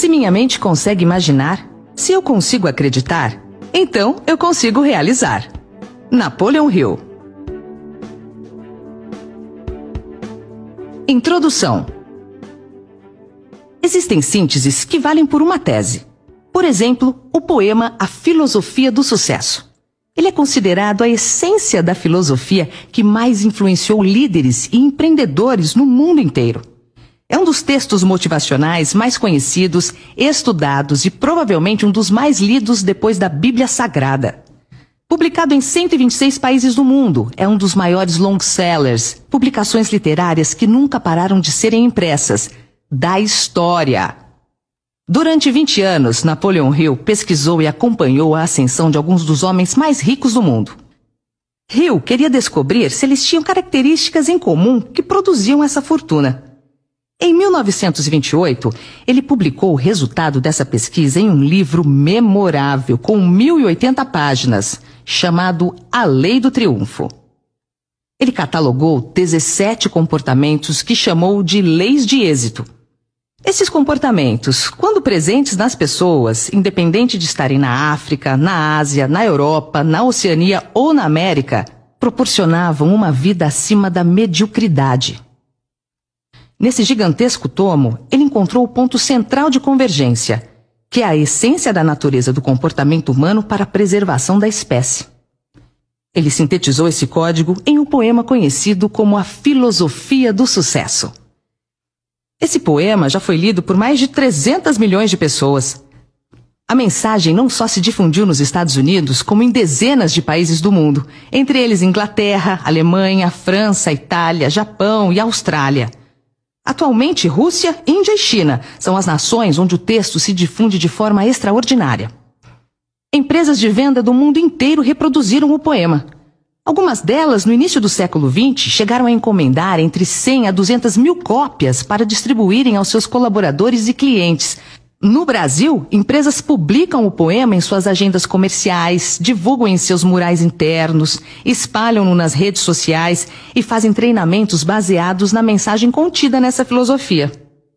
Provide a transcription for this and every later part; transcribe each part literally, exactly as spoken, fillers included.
Se minha mente consegue imaginar, se eu consigo acreditar, então eu consigo realizar. Napoleon Hill. Introdução. Existem sínteses que valem por uma tese. Por exemplo, o poema A Filosofia do Sucesso. Ele é considerado a essência da filosofia que mais influenciou líderes e empreendedores no mundo inteiro. É um dos textos motivacionais mais conhecidos, estudados e provavelmente um dos mais lidos depois da Bíblia Sagrada. Publicado em cento e vinte e seis países do mundo, é um dos maiores long-sellers, publicações literárias que nunca pararam de serem impressas, da história. Durante vinte anos, Napoleon Hill pesquisou e acompanhou a ascensão de alguns dos homens mais ricos do mundo. Hill queria descobrir se eles tinham características em comum que produziam essa fortuna. Em mil novecentos e vinte e oito, ele publicou o resultado dessa pesquisa em um livro memorável com mil e oitenta páginas, chamado A Lei do Triunfo. Ele catalogou dezessete comportamentos que chamou de leis de êxito. Esses comportamentos, quando presentes nas pessoas, independente de estarem na África, na Ásia, na Europa, na Oceania ou na América, proporcionavam uma vida acima da mediocridade. Nesse gigantesco tomo, ele encontrou o ponto central de convergência, que é a essência da natureza do comportamento humano para a preservação da espécie. Ele sintetizou esse código em um poema conhecido como A Filosofia do Sucesso. Esse poema já foi lido por mais de trezentos milhões de pessoas. A mensagem não só se difundiu nos Estados Unidos, como em dezenas de países do mundo, entre eles Inglaterra, Alemanha, França, Itália, Japão e Austrália. Atualmente, Rússia, Índia e China são as nações onde o texto se difunde de forma extraordinária. Empresas de venda do mundo inteiro reproduziram o poema. Algumas delas, no início do século vinte, chegaram a encomendar entre cem a duzentas mil cópias para distribuírem aos seus colaboradores e clientes. No Brasil, empresas publicam o poema em suas agendas comerciais, divulgam em seus murais internos, espalham-no nas redes sociais e fazem treinamentos baseados na mensagem contida nessa filosofia.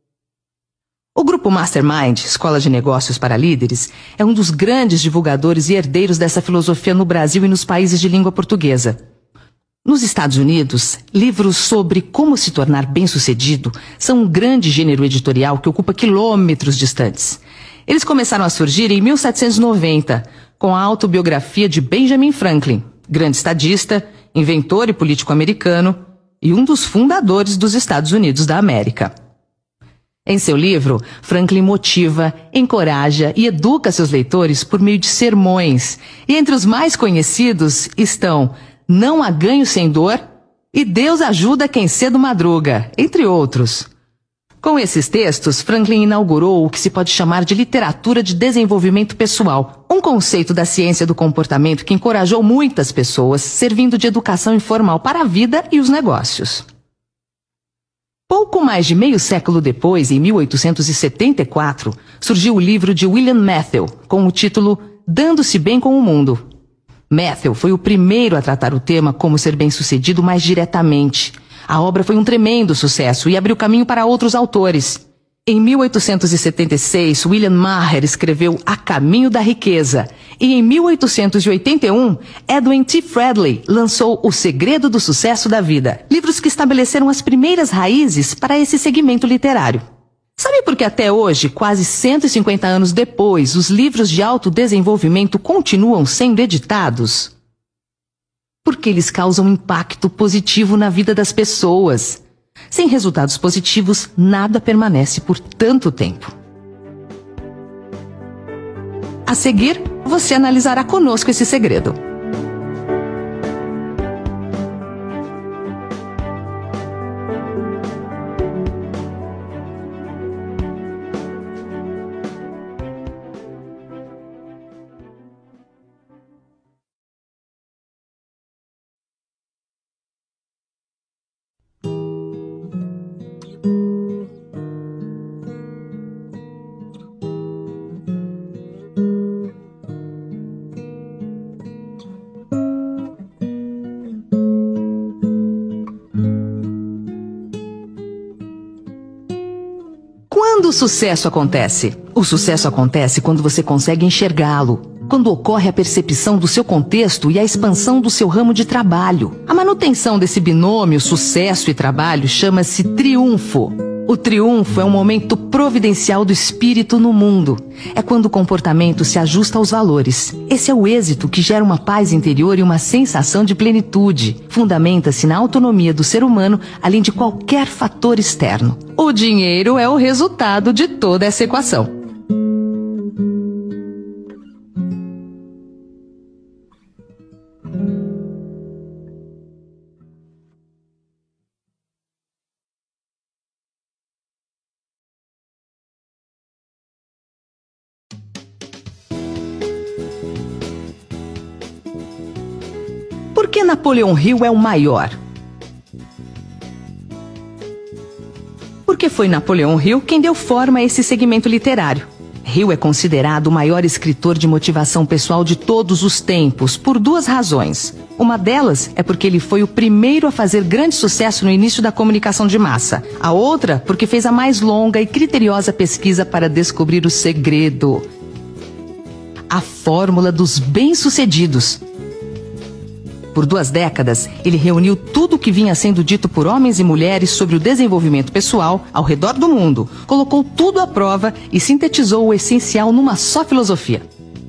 O grupo Mastermind, Escola de Negócios para Líderes, é um dos grandes divulgadores e herdeiros dessa filosofia no Brasil e nos países de língua portuguesa. Nos Estados Unidos, livros sobre como se tornar bem-sucedido são um grande gênero editorial que ocupa quilômetros distantes. Eles começaram a surgir em mil setecentos e noventa, com a autobiografia de Benjamin Franklin, grande estadista, inventor e político americano e um dos fundadores dos Estados Unidos da América. Em seu livro, Franklin motiva, encoraja e educa seus leitores por meio de sermões, e entre os mais conhecidos estão Não há ganho sem dor e Deus ajuda quem cedo madruga, entre outros. Com esses textos, Franklin inaugurou o que se pode chamar de literatura de desenvolvimento pessoal, um conceito da ciência do comportamento que encorajou muitas pessoas, servindo de educação informal para a vida e os negócios. Pouco mais de meio século depois, em mil oitocentos e setenta e quatro, surgiu o livro de William Matthau, com o título Dando-se Bem com o Mundo. Matthau foi o primeiro a tratar o tema como ser bem-sucedido mais diretamente. A obra foi um tremendo sucesso e abriu caminho para outros autores. Em mil oitocentos e setenta e seis, William Maher escreveu A Caminho da Riqueza. E em mil oitocentos e oitenta e um, Edwin T. Friedley lançou O Segredo do Sucesso da Vida. Livros que estabeleceram as primeiras raízes para esse segmento literário. Sabe por que até hoje, quase cento e cinquenta anos depois, os livros de autodesenvolvimento continuam sendo editados? Porque eles causam impacto positivo na vida das pessoas. Sem resultados positivos, nada permanece por tanto tempo. A seguir, você analisará conosco esse segredo. Quando o sucesso acontece? O sucesso acontece quando você consegue enxergá-lo, quando ocorre a percepção do seu contexto e a expansão do seu ramo de trabalho. A manutenção desse binômio sucesso e trabalho chama-se triunfo. O triunfo é um momento providencial do espírito no mundo. É quando o comportamento se ajusta aos valores. Esse é o êxito que gera uma paz interior e uma sensação de plenitude. Fundamenta-se na autonomia do ser humano, além de qualquer fator externo. O dinheiro é o resultado de toda essa equação. Por que Napoleão Hill é o maior? Porque foi Napoleão Hill quem deu forma a esse segmento literário. Hill é considerado o maior escritor de motivação pessoal de todos os tempos, por duas razões. Uma delas é porque ele foi o primeiro a fazer grande sucesso no início da comunicação de massa. A outra, porque fez a mais longa e criteriosa pesquisa para descobrir o segredo. A fórmula dos bem-sucedidos. Por duas décadas, ele reuniu tudo o que vinha sendo dito por homens e mulheres sobre o desenvolvimento pessoal ao redor do mundo, colocou tudo à prova e sintetizou o essencial numa só filosofia.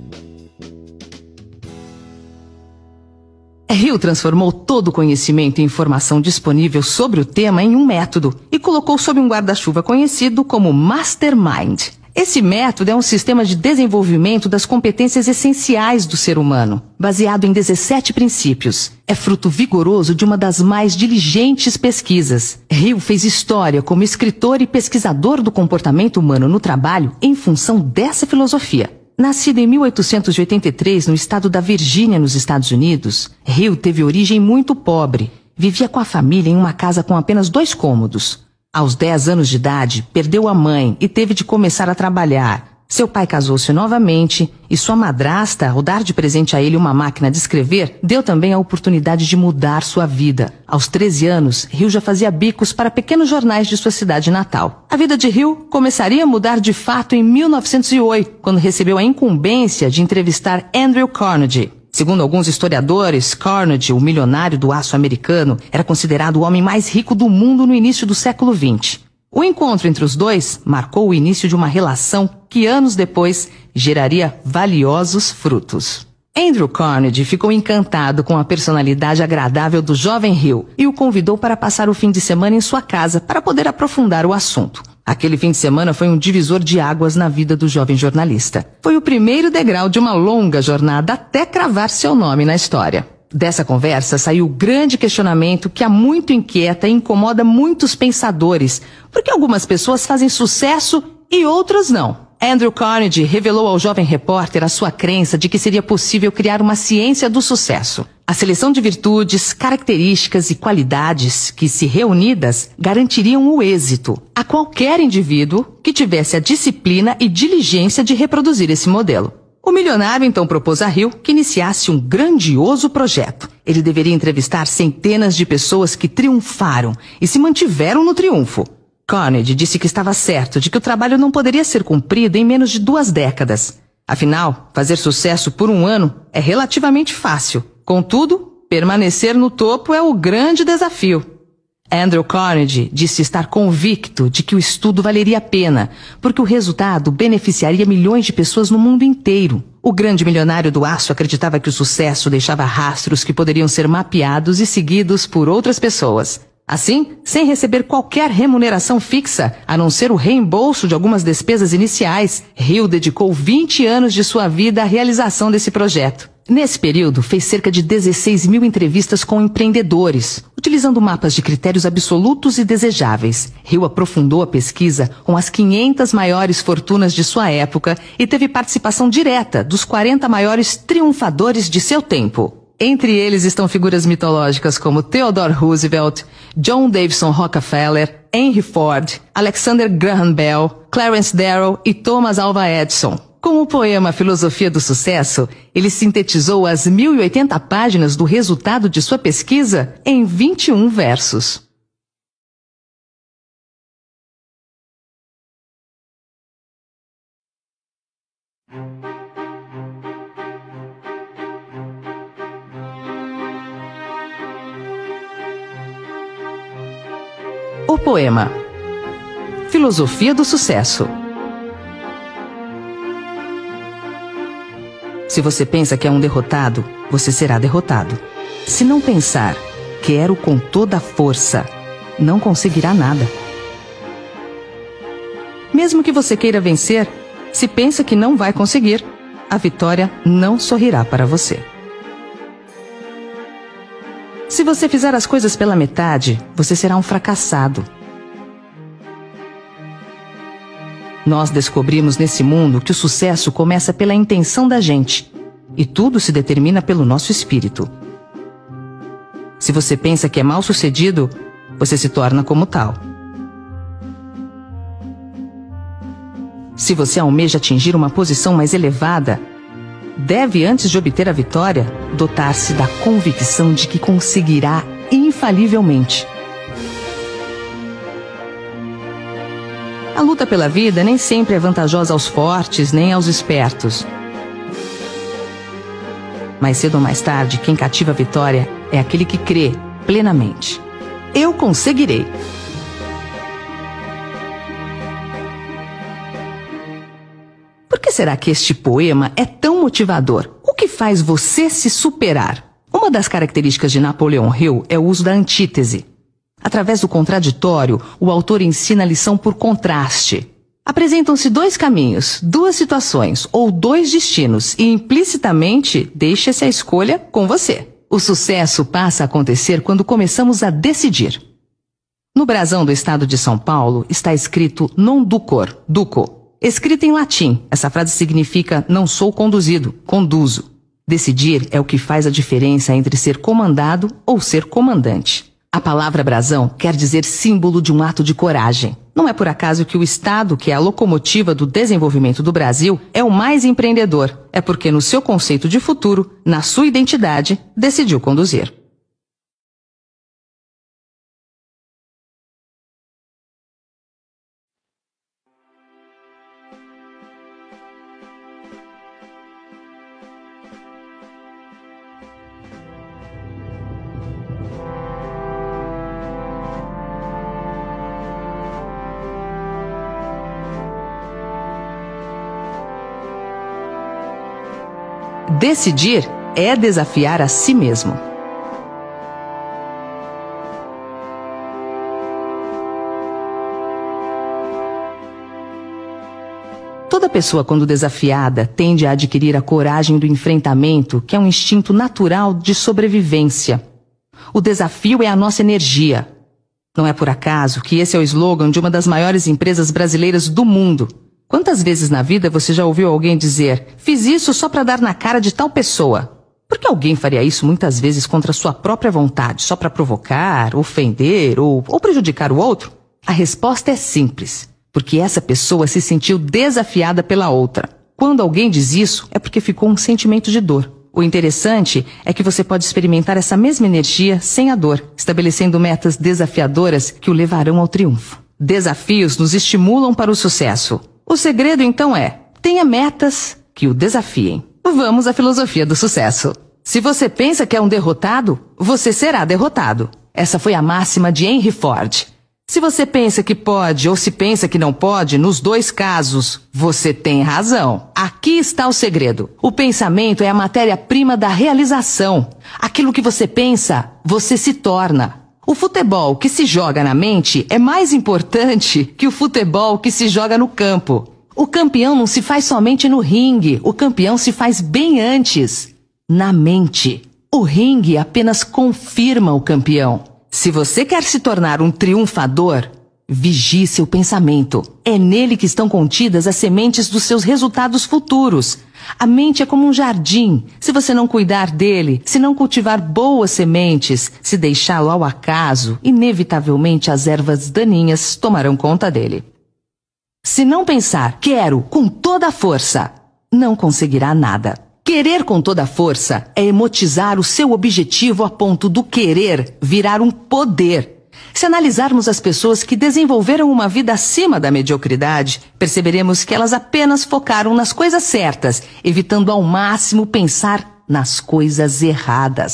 Hill transformou todo o conhecimento e informação disponível sobre o tema em um método e colocou sob um guarda-chuva conhecido como Mastermind. Esse método é um sistema de desenvolvimento das competências essenciais do ser humano, baseado em dezessete princípios. É fruto vigoroso de uma das mais diligentes pesquisas. Hill fez história como escritor e pesquisador do comportamento humano no trabalho em função dessa filosofia. Nascido em mil oitocentos e oitenta e três no estado da Virgínia, nos Estados Unidos, Hill teve origem muito pobre. Vivia com a família em uma casa com apenas dois cômodos. Aos dez anos de idade, perdeu a mãe e teve de começar a trabalhar. Seu pai casou-se novamente e sua madrasta, ao dar de presente a ele uma máquina de escrever, deu também a oportunidade de mudar sua vida. Aos treze anos, Hill já fazia bicos para pequenos jornais de sua cidade natal. A vida de Hill começaria a mudar de fato em mil novecentos e oito, quando recebeu a incumbência de entrevistar Andrew Carnegie. Segundo alguns historiadores, Carnegie, o milionário do aço americano, era considerado o homem mais rico do mundo no início do século vinte. O encontro entre os dois marcou o início de uma relação que anos depois geraria valiosos frutos. Andrew Carnegie ficou encantado com a personalidade agradável do jovem Hill e o convidou para passar o fim de semana em sua casa para poder aprofundar o assunto. Aquele fim de semana foi um divisor de águas na vida do jovem jornalista. Foi o primeiro degrau de uma longa jornada até cravar seu nome na história. Dessa conversa saiu o grande questionamento que há muito inquieta e incomoda muitos pensadores, porque algumas pessoas fazem sucesso e outras não. Andrew Carnegie revelou ao jovem repórter a sua crença de que seria possível criar uma ciência do sucesso. A seleção de virtudes, características e qualidades que, se reunidas, garantiriam o êxito a qualquer indivíduo que tivesse a disciplina e diligência de reproduzir esse modelo. O milionário então propôs a Hill que iniciasse um grandioso projeto. Ele deveria entrevistar centenas de pessoas que triunfaram e se mantiveram no triunfo. Carnegie disse que estava certo de que o trabalho não poderia ser cumprido em menos de duas décadas. Afinal, fazer sucesso por um ano é relativamente fácil. Contudo, permanecer no topo é o grande desafio. Andrew Carnegie disse estar convicto de que o estudo valeria a pena, porque o resultado beneficiaria milhões de pessoas no mundo inteiro. O grande milionário do aço acreditava que o sucesso deixava rastros que poderiam ser mapeados e seguidos por outras pessoas. Assim, sem receber qualquer remuneração fixa, a não ser o reembolso de algumas despesas iniciais, Hill dedicou vinte anos de sua vida à realização desse projeto. Nesse período, fez cerca de dezesseis mil entrevistas com empreendedores, utilizando mapas de critérios absolutos e desejáveis. Hill aprofundou a pesquisa com as quinhentas maiores fortunas de sua época e teve participação direta dos quarenta maiores triunfadores de seu tempo. Entre eles estão figuras mitológicas como Theodore Roosevelt, John Davison Rockefeller, Henry Ford, Alexander Graham Bell, Clarence Darrow e Thomas Alva Edison. Com o poema Filosofia do Sucesso, ele sintetizou as mil e oitenta páginas do resultado de sua pesquisa em vinte e um versos. O poema Filosofia do Sucesso. Se você pensa que é um derrotado, você será derrotado. Se não pensar, quero com toda a força, não conseguirá nada. Mesmo que você queira vencer, se pensa que não vai conseguir, a vitória não sorrirá para você. Se você fizer as coisas pela metade, você será um fracassado. Nós descobrimos nesse mundo que o sucesso começa pela intenção da gente, e tudo se determina pelo nosso espírito. Se você pensa que é mal sucedido, você se torna como tal. Se você almeja atingir uma posição mais elevada, deve, antes de obter a vitória, dotar-se da convicção de que conseguirá infalivelmente. A luta pela vida nem sempre é vantajosa aos fortes nem aos espertos. Mais cedo ou mais tarde, quem cativa a vitória é aquele que crê plenamente. Eu conseguirei. Por que será que este poema é tão motivador? O que faz você se superar? Uma das características de Napoleão Hill é o uso da antítese. Através do contraditório, o autor ensina a lição por contraste. Apresentam-se dois caminhos, duas situações ou dois destinos e implicitamente deixa-se a escolha com você. O sucesso passa a acontecer quando começamos a decidir. No brasão do estado de São Paulo está escrito non ducor, duco. Escrita em latim, essa frase significa não sou conduzido, conduzo. Decidir é o que faz a diferença entre ser comandado ou ser comandante. A palavra brasão quer dizer símbolo de um ato de coragem. Não é por acaso que o Estado, que é a locomotiva do desenvolvimento do Brasil, é o mais empreendedor. É porque no seu conceito de futuro, na sua identidade, decidiu conduzir. Decidir é desafiar a si mesmo. Toda pessoa, quando desafiada, tende a adquirir a coragem do enfrentamento, que é um instinto natural de sobrevivência. O desafio é a nossa energia. Não é por acaso que esse é o slogan de uma das maiores empresas brasileiras do mundo. Quantas vezes na vida você já ouviu alguém dizer: fiz isso só para dar na cara de tal pessoa? Por que alguém faria isso muitas vezes contra sua própria vontade, só para provocar, ofender ou, ou prejudicar o outro? A resposta é simples, porque essa pessoa se sentiu desafiada pela outra. Quando alguém diz isso, é porque ficou um sentimento de dor. O interessante é que você pode experimentar essa mesma energia sem a dor, estabelecendo metas desafiadoras que o levarão ao triunfo. Desafios nos estimulam para o sucesso. O segredo, então, é: tenha metas que o desafiem. Vamos à filosofia do sucesso. Se você pensa que é um derrotado, você será derrotado. Essa foi a máxima de Henry Ford. Se você pensa que pode ou se pensa que não pode, nos dois casos, você tem razão. Aqui está o segredo. O pensamento é a matéria-prima da realização. Aquilo que você pensa, você se torna. O futebol que se joga na mente é mais importante que o futebol que se joga no campo. O campeão não se faz somente no ringue, o campeão se faz bem antes, na mente. O ringue apenas confirma o campeão. Se você quer se tornar um triunfador, vigie seu pensamento. É nele que estão contidas as sementes dos seus resultados futuros. A mente é como um jardim. Se você não cuidar dele, se não cultivar boas sementes, se deixá-lo ao acaso, inevitavelmente as ervas daninhas tomarão conta dele. Se não pensar, quero com toda a força, não conseguirá nada. Querer com toda a força é emotizar o seu objetivo a ponto do querer virar um poder. Se analisarmos as pessoas que desenvolveram uma vida acima da mediocridade, perceberemos que elas apenas focaram nas coisas certas, evitando ao máximo pensar nas coisas erradas.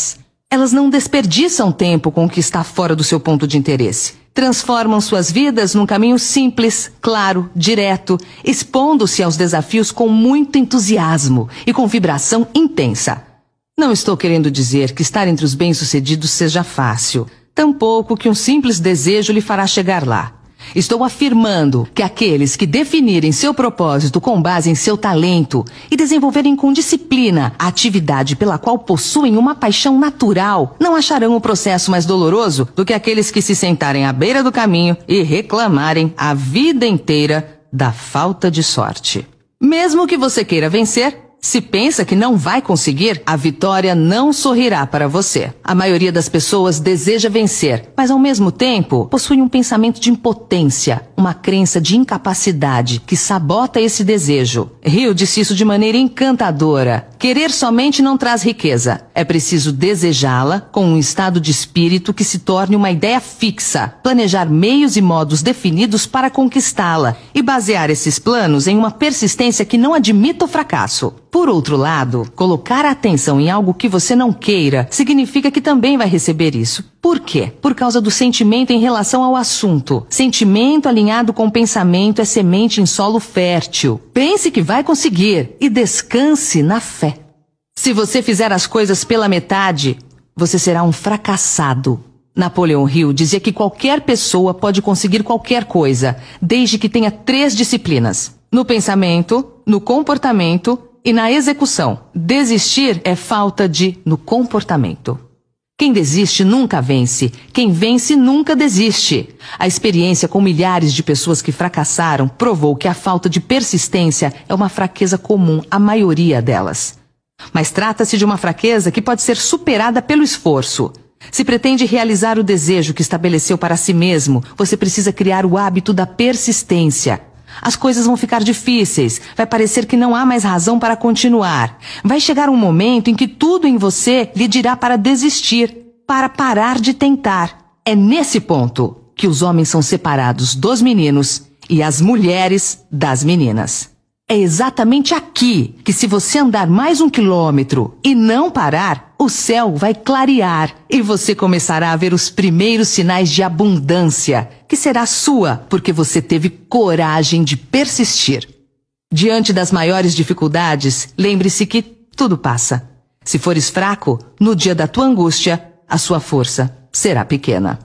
Elas não desperdiçam tempo com o que está fora do seu ponto de interesse. Transformam suas vidas num caminho simples, claro, direto, expondo-se aos desafios com muito entusiasmo e com vibração intensa. Não estou querendo dizer que estar entre os bem-sucedidos seja fácil, tampouco que um simples desejo lhe fará chegar lá. Estou afirmando que aqueles que definirem seu propósito com base em seu talento e desenvolverem com disciplina a atividade pela qual possuem uma paixão natural não acharão o processo mais doloroso do que aqueles que se sentarem à beira do caminho e reclamarem a vida inteira da falta de sorte. Mesmo que você queira vencer, se pensa que não vai conseguir, a vitória não sorrirá para você. A maioria das pessoas deseja vencer, mas ao mesmo tempo possui um pensamento de impotência, uma crença de incapacidade que sabota esse desejo. Hill disse isso de maneira encantadora. Querer somente não traz riqueza. É preciso desejá-la com um estado de espírito que se torne uma ideia fixa, planejar meios e modos definidos para conquistá-la e basear esses planos em uma persistência que não admita o fracasso. Por outro lado, colocar a atenção em algo que você não queira significa que também vai receber isso. Por quê? Por causa do sentimento em relação ao assunto. Sentimento alinhado com pensamento é semente em solo fértil. Pense que vai conseguir e descanse na fé. Se você fizer as coisas pela metade, você será um fracassado. Napoleão Hill dizia que qualquer pessoa pode conseguir qualquer coisa, desde que tenha três disciplinas: no pensamento, no comportamento e na execução. Desistir é falta de no comportamento. Quem desiste nunca vence. Quem vence nunca desiste. A experiência com milhares de pessoas que fracassaram provou que a falta de persistência é uma fraqueza comum à maioria delas. Mas trata-se de uma fraqueza que pode ser superada pelo esforço. Se pretende realizar o desejo que estabeleceu para si mesmo, você precisa criar o hábito da persistência. As coisas vão ficar difíceis, vai parecer que não há mais razão para continuar. Vai chegar um momento em que tudo em você lhe dirá para desistir, para parar de tentar. É nesse ponto que os homens são separados dos meninos e as mulheres das meninas. É exatamente aqui que, se você andar mais um quilômetro e não parar, o céu vai clarear e você começará a ver os primeiros sinais de abundância, que será sua porque você teve coragem de persistir. Diante das maiores dificuldades, lembre-se que tudo passa. Se fores fraco, no dia da tua angústia, a sua força será pequena.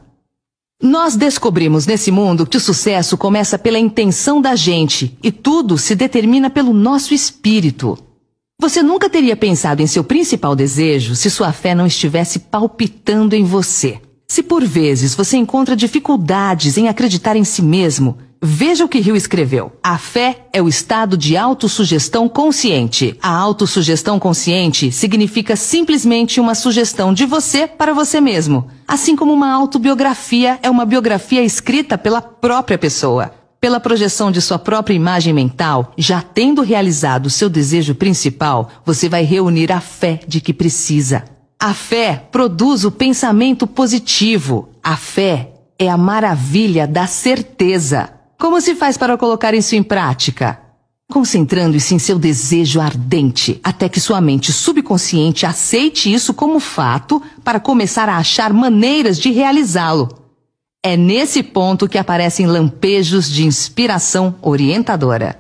Nós descobrimos nesse mundo que o sucesso começa pela intenção da gente e tudo se determina pelo nosso espírito. Você nunca teria pensado em seu principal desejo se sua fé não estivesse palpitando em você. Se por vezes você encontra dificuldades em acreditar em si mesmo, veja o que Hill escreveu. A fé é o estado de autossugestão consciente. A autossugestão consciente significa simplesmente uma sugestão de você para você mesmo. Assim como uma autobiografia é uma biografia escrita pela própria pessoa. Pela projeção de sua própria imagem mental, já tendo realizado seu desejo principal, você vai reunir a fé de que precisa. A fé produz o pensamento positivo. A fé é a maravilha da certeza. Como se faz para colocar isso em prática? Concentrando-se em seu desejo ardente, até que sua mente subconsciente aceite isso como fato para começar a achar maneiras de realizá-lo. É nesse ponto que aparecem lampejos de inspiração orientadora.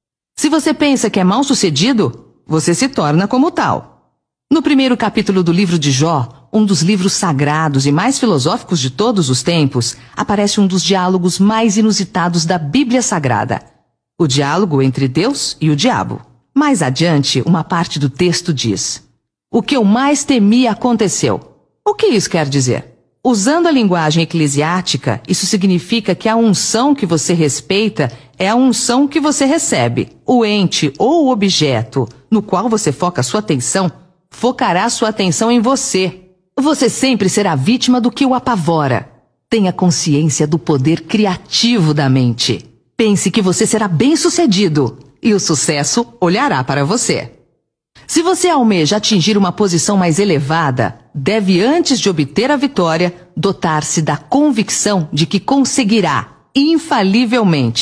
Se você pensa que é mal-sucedido, você se torna como tal. No primeiro capítulo do livro de Jó, um dos livros sagrados e mais filosóficos de todos os tempos, aparece um dos diálogos mais inusitados da Bíblia Sagrada. O diálogo entre Deus e o diabo. Mais adiante, uma parte do texto diz: "O que eu mais temi aconteceu." O que isso quer dizer? Usando a linguagem eclesiástica, isso significa que a unção que você respeita é a unção que você recebe. O ente ou o objeto no qual você foca sua atenção, focará sua atenção em você. Você sempre será vítima do que o apavora. Tenha consciência do poder criativo da mente. Pense que você será bem-sucedido e o sucesso olhará para você. Se você almeja atingir uma posição mais elevada, deve, antes de obter a vitória, dotar-se da convicção de que conseguirá, infalivelmente.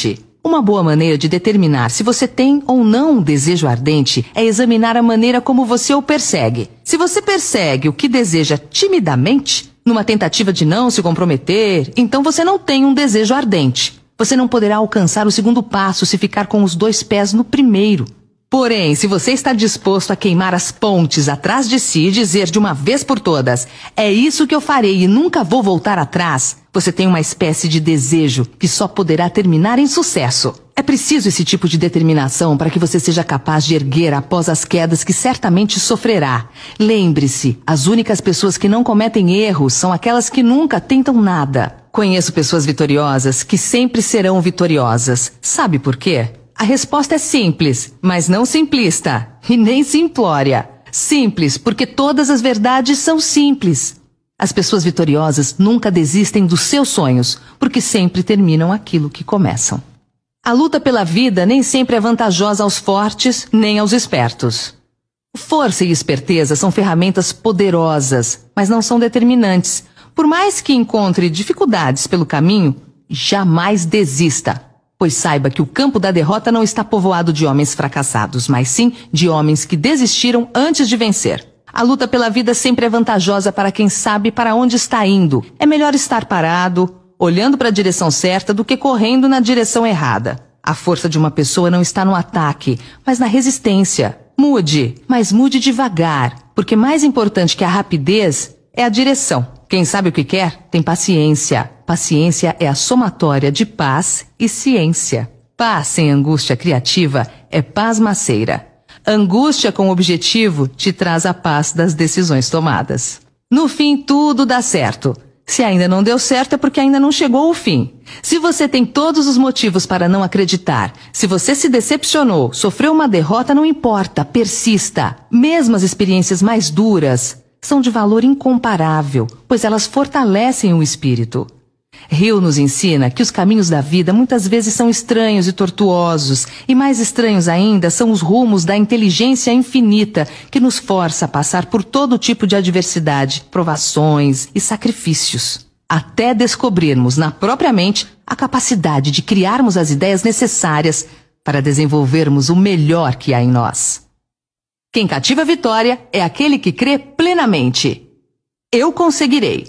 Uma boa maneira de determinar se você tem ou não um desejo ardente é examinar a maneira como você o persegue. Se você persegue o que deseja timidamente, numa tentativa de não se comprometer, então você não tem um desejo ardente. Você não poderá alcançar o segundo passo se ficar com os dois pés no primeiro. Porém, se você está disposto a queimar as pontes atrás de si e dizer de uma vez por todas, é isso que eu farei e nunca vou voltar atrás, você tem uma espécie de desejo que só poderá terminar em sucesso. É preciso esse tipo de determinação para que você seja capaz de erguer após as quedas que certamente sofrerá. Lembre-se, as únicas pessoas que não cometem erros são aquelas que nunca tentam nada. Conheço pessoas vitoriosas que sempre serão vitoriosas. Sabe por quê? A resposta é simples, mas não simplista, e nem simplória. Simples, porque todas as verdades são simples. As pessoas vitoriosas nunca desistem dos seus sonhos, porque sempre terminam aquilo que começam. A luta pela vida nem sempre é vantajosa aos fortes, nem aos espertos. Força e esperteza são ferramentas poderosas, mas não são determinantes. Por mais que encontre dificuldades pelo caminho, jamais desista. Pois saiba que o campo da derrota não está povoado de homens fracassados, mas sim de homens que desistiram antes de vencer. A luta pela vida sempre é vantajosa para quem sabe para onde está indo. É melhor estar parado, olhando para a direção certa, do que correndo na direção errada. A força de uma pessoa não está no ataque, mas na resistência. Mude, mas mude devagar, porque mais importante que a rapidez é a direção. Quem sabe o que quer, tem paciência. Paciência é a somatória de paz e ciência. Paz sem angústia criativa é pasmaceira. Angústia com objetivo te traz a paz das decisões tomadas. No fim, tudo dá certo. Se ainda não deu certo é porque ainda não chegou o fim. Se você tem todos os motivos para não acreditar, se você se decepcionou, sofreu uma derrota, não importa, persista. Mesmo as experiências mais duras são de valor incomparável, pois elas fortalecem o espírito. Hill nos ensina que os caminhos da vida muitas vezes são estranhos e tortuosos, e mais estranhos ainda são os rumos da inteligência infinita que nos força a passar por todo tipo de adversidade, provações e sacrifícios, até descobrirmos na própria mente a capacidade de criarmos as ideias necessárias para desenvolvermos o melhor que há em nós. Quem cativa a vitória é aquele que crê plenamente. Eu conseguirei.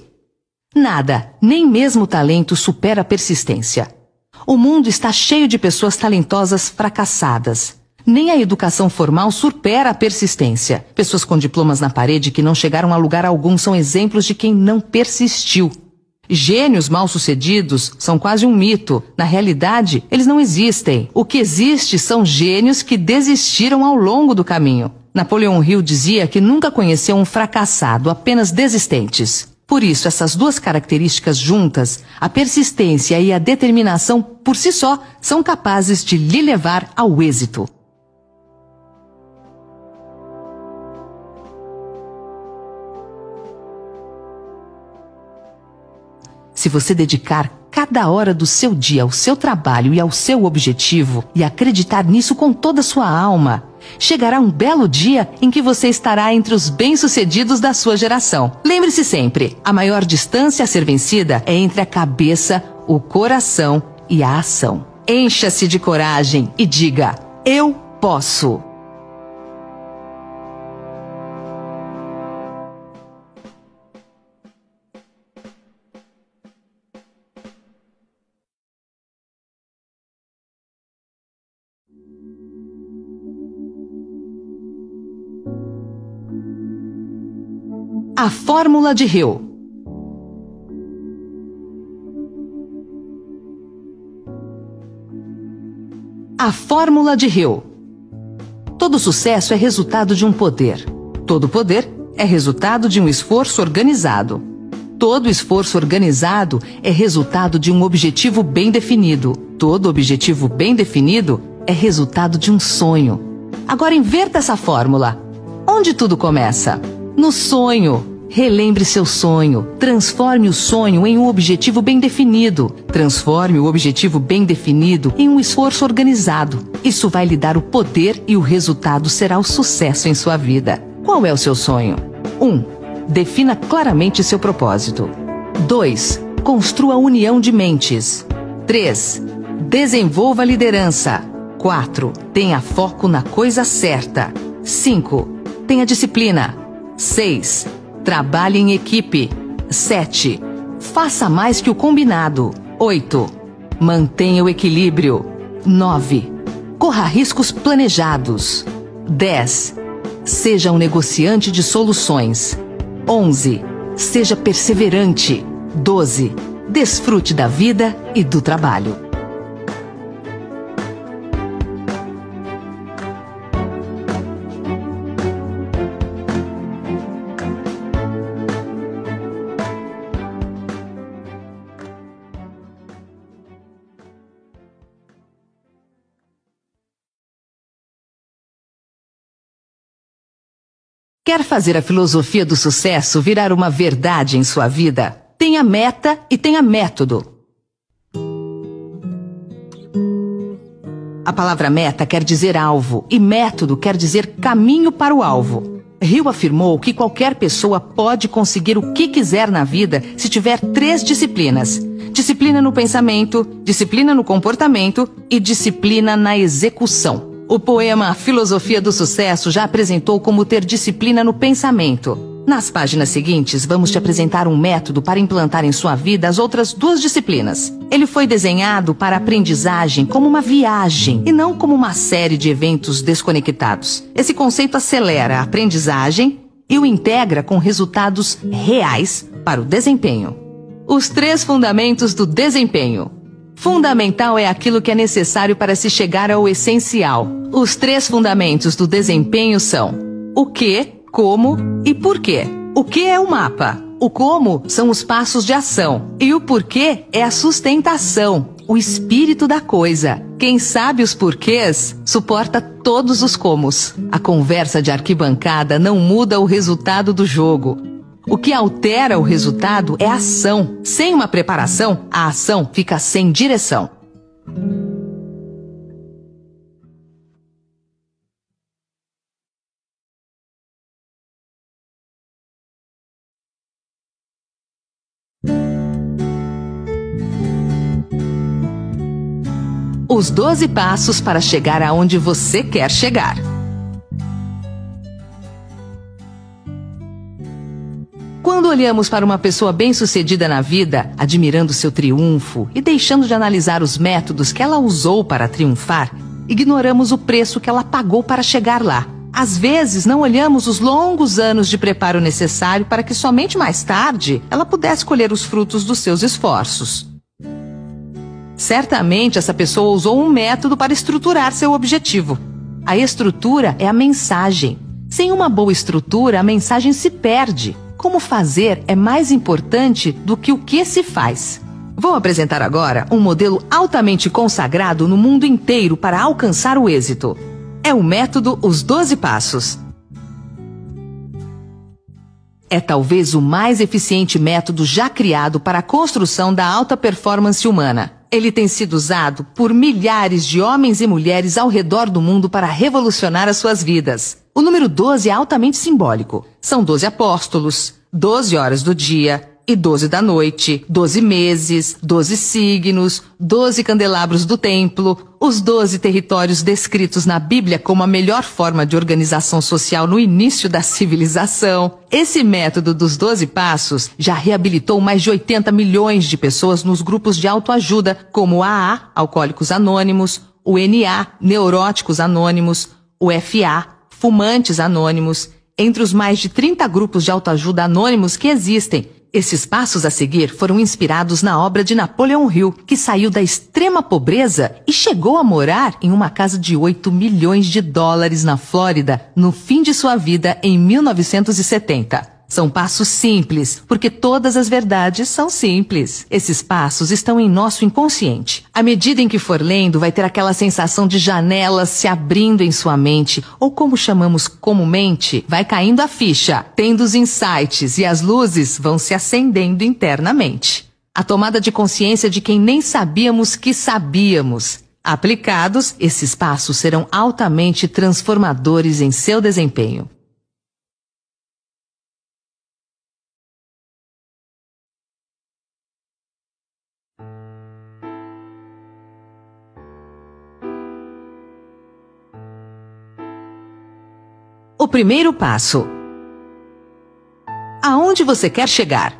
Nada, nem mesmo o talento, supera a persistência. O mundo está cheio de pessoas talentosas fracassadas. Nem a educação formal supera a persistência. Pessoas com diplomas na parede que não chegaram a lugar algum são exemplos de quem não persistiu. Gênios mal-sucedidos são quase um mito. Na realidade, eles não existem. O que existe são gênios que desistiram ao longo do caminho. Napoleão Hill dizia que nunca conheceu um fracassado, apenas desistentes. Por isso, essas duas características juntas, a persistência e a determinação, por si só, são capazes de lhe levar ao êxito. Se você dedicar cada hora do seu dia ao seu trabalho e ao seu objetivo, e acreditar nisso com toda a sua alma, chegará um belo dia em que você estará entre os bem-sucedidos da sua geração. Lembre-se sempre, a maior distância a ser vencida é entre a cabeça, o coração e a ação. Encha-se de coragem e diga, eu posso. A fórmula de Hill. A fórmula de Hill. Todo sucesso é resultado de um poder. Todo poder é resultado de um esforço organizado. Todo esforço organizado é resultado de um objetivo bem definido. Todo objetivo bem definido é resultado de um sonho. Agora inverta essa fórmula. Onde tudo começa? No sonho. Relembre seu sonho. Transforme o sonho em um objetivo bem definido. Transforme o objetivo bem definido em um esforço organizado. Isso vai lhe dar o poder e o resultado será o sucesso em sua vida. Qual é o seu sonho? um. Defina claramente seu propósito. dois. Construa união de mentes. três. Desenvolva a liderança. quatro. Tenha foco na coisa certa. cinco. Tenha disciplina. seis. Trabalhe em equipe. sete. Faça mais que o combinado. oito. Mantenha o equilíbrio. nove. Corra riscos planejados. dez. Seja um negociante de soluções. onze. Seja perseverante. doze. Desfrute da vida e do trabalho. Quer fazer a filosofia do sucesso virar uma verdade em sua vida? Tenha meta e tenha método. A palavra meta quer dizer alvo e método quer dizer caminho para o alvo. Hill afirmou que qualquer pessoa pode conseguir o que quiser na vida se tiver três disciplinas: disciplina no pensamento, disciplina no comportamento e disciplina na execução. O poema A Filosofia do Sucesso já apresentou como ter disciplina no pensamento. Nas páginas seguintes, vamos te apresentar um método para implantar em sua vida as outras duas disciplinas. Ele foi desenhado para a aprendizagem como uma viagem e não como uma série de eventos desconectados. Esse conceito acelera a aprendizagem e o integra com resultados reais para o desempenho. Os três fundamentos do desempenho. Fundamental é aquilo que é necessário para se chegar ao essencial. Os três fundamentos do desempenho são o que, como e porquê. O que é o mapa? O como são os passos de ação. E o porquê é a sustentação, o espírito da coisa. Quem sabe os porquês suporta todos os comos. A conversa de arquibancada não muda o resultado do jogo. O que altera o resultado é a ação. Sem uma preparação, a ação fica sem direção. Os doze passos para chegar aonde você quer chegar. Quando olhamos para uma pessoa bem-sucedida na vida, admirando seu triunfo e deixando de analisar os métodos que ela usou para triunfar, ignoramos o preço que ela pagou para chegar lá. Às vezes, não olhamos os longos anos de preparo necessário para que somente mais tarde ela pudesse colher os frutos dos seus esforços. Certamente, essa pessoa usou um método para estruturar seu objetivo. A estrutura é a mensagem. Sem uma boa estrutura, a mensagem se perde. Como fazer é mais importante do que o que se faz. Vou apresentar agora um modelo altamente consagrado no mundo inteiro para alcançar o êxito. É o método Os doze Passos. É talvez o mais eficiente método já criado para a construção da alta performance humana. Ele tem sido usado por milhares de homens e mulheres ao redor do mundo para revolucionar as suas vidas. O número doze é altamente simbólico. São doze apóstolos, doze horas do dia e doze da noite, doze meses, doze signos, doze candelabros do templo, os doze territórios descritos na Bíblia como a melhor forma de organização social no início da civilização. Esse método dos doze passos já reabilitou mais de oitenta milhões de pessoas nos grupos de autoajuda, como o A A, Alcoólicos Anônimos, o N A, Neuróticos Anônimos, o F A, Fumantes Anônimos, entre os mais de trinta grupos de autoajuda anônimos que existem. Esses passos a seguir foram inspirados na obra de Napoleão Hill, que saiu da extrema pobreza e chegou a morar em uma casa de oito milhões de dólares na Flórida no fim de sua vida em mil novecentos e setenta. São passos simples, porque todas as verdades são simples. Esses passos estão em nosso inconsciente. À medida em que for lendo, vai ter aquela sensação de janelas se abrindo em sua mente, ou como chamamos comumente, vai caindo a ficha, tendo os insights e as luzes vão se acendendo internamente. A tomada de consciência de quem nem sabíamos que sabíamos. Aplicados, esses passos serão altamente transformadores em seu desempenho. O primeiro passo. Aonde você quer chegar?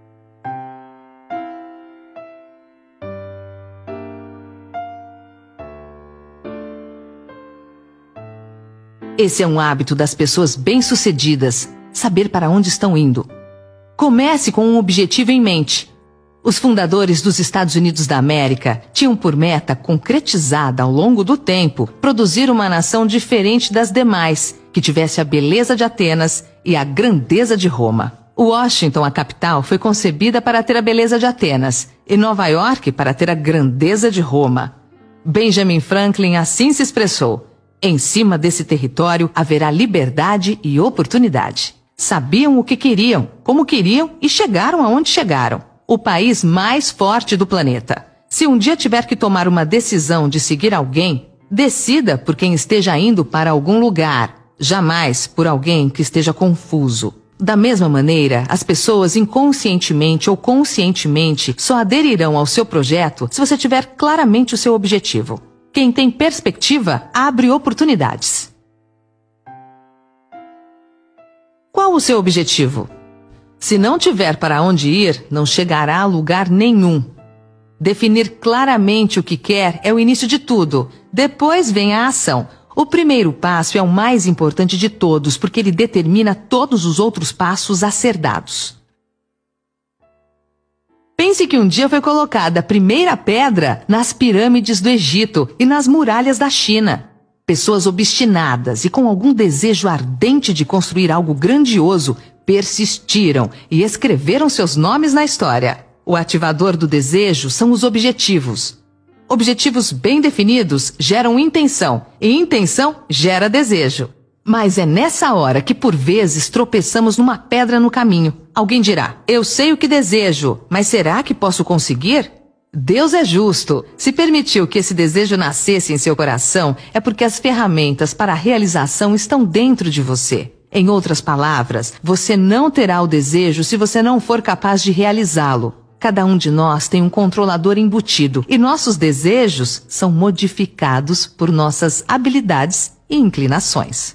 Esse é um hábito das pessoas bem-sucedidas, saber para onde estão indo. Comece com um objetivo em mente. Os fundadores dos Estados Unidos da América tinham por meta, concretizada ao longo do tempo, produzir uma nação diferente das demais, que tivesse a beleza de Atenas e a grandeza de Roma. Washington, a capital, foi concebida para ter a beleza de Atenas, e Nova York para ter a grandeza de Roma. Benjamin Franklin assim se expressou: em cima desse território haverá liberdade e oportunidade. Sabiam o que queriam, como queriam e chegaram aonde chegaram. O país mais forte do planeta. Se um dia tiver que tomar uma decisão de seguir alguém, decida por quem esteja indo para algum lugar, jamais por alguém que esteja confuso. Da mesma maneira, as pessoas inconscientemente ou conscientemente só aderirão ao seu projeto se você tiver claramente o seu objetivo. Quem tem perspectiva abre oportunidades. Qual o seu objetivo? Se não tiver para onde ir, não chegará a lugar nenhum. Definir claramente o que quer é o início de tudo. Depois vem a ação. O primeiro passo é o mais importante de todos, porque ele determina todos os outros passos a ser dados. Pense que um dia foi colocada a primeira pedra nas pirâmides do Egito e nas muralhas da China. Pessoas obstinadas e com algum desejo ardente de construir algo grandioso persistiram e escreveram seus nomes na história. O ativador do desejo são os objetivos. Objetivos bem definidos geram intenção, e intenção gera desejo. Mas é nessa hora que por vezes tropeçamos numa pedra no caminho. Alguém dirá: eu sei o que desejo, mas será que posso conseguir? Deus é justo. Se permitiu que esse desejo nascesse em seu coração, é porque as ferramentas para a realização estão dentro de você. Em outras palavras, você não terá o desejo se você não for capaz de realizá-lo. Cada um de nós tem um controlador embutido e nossos desejos são modificados por nossas habilidades e inclinações.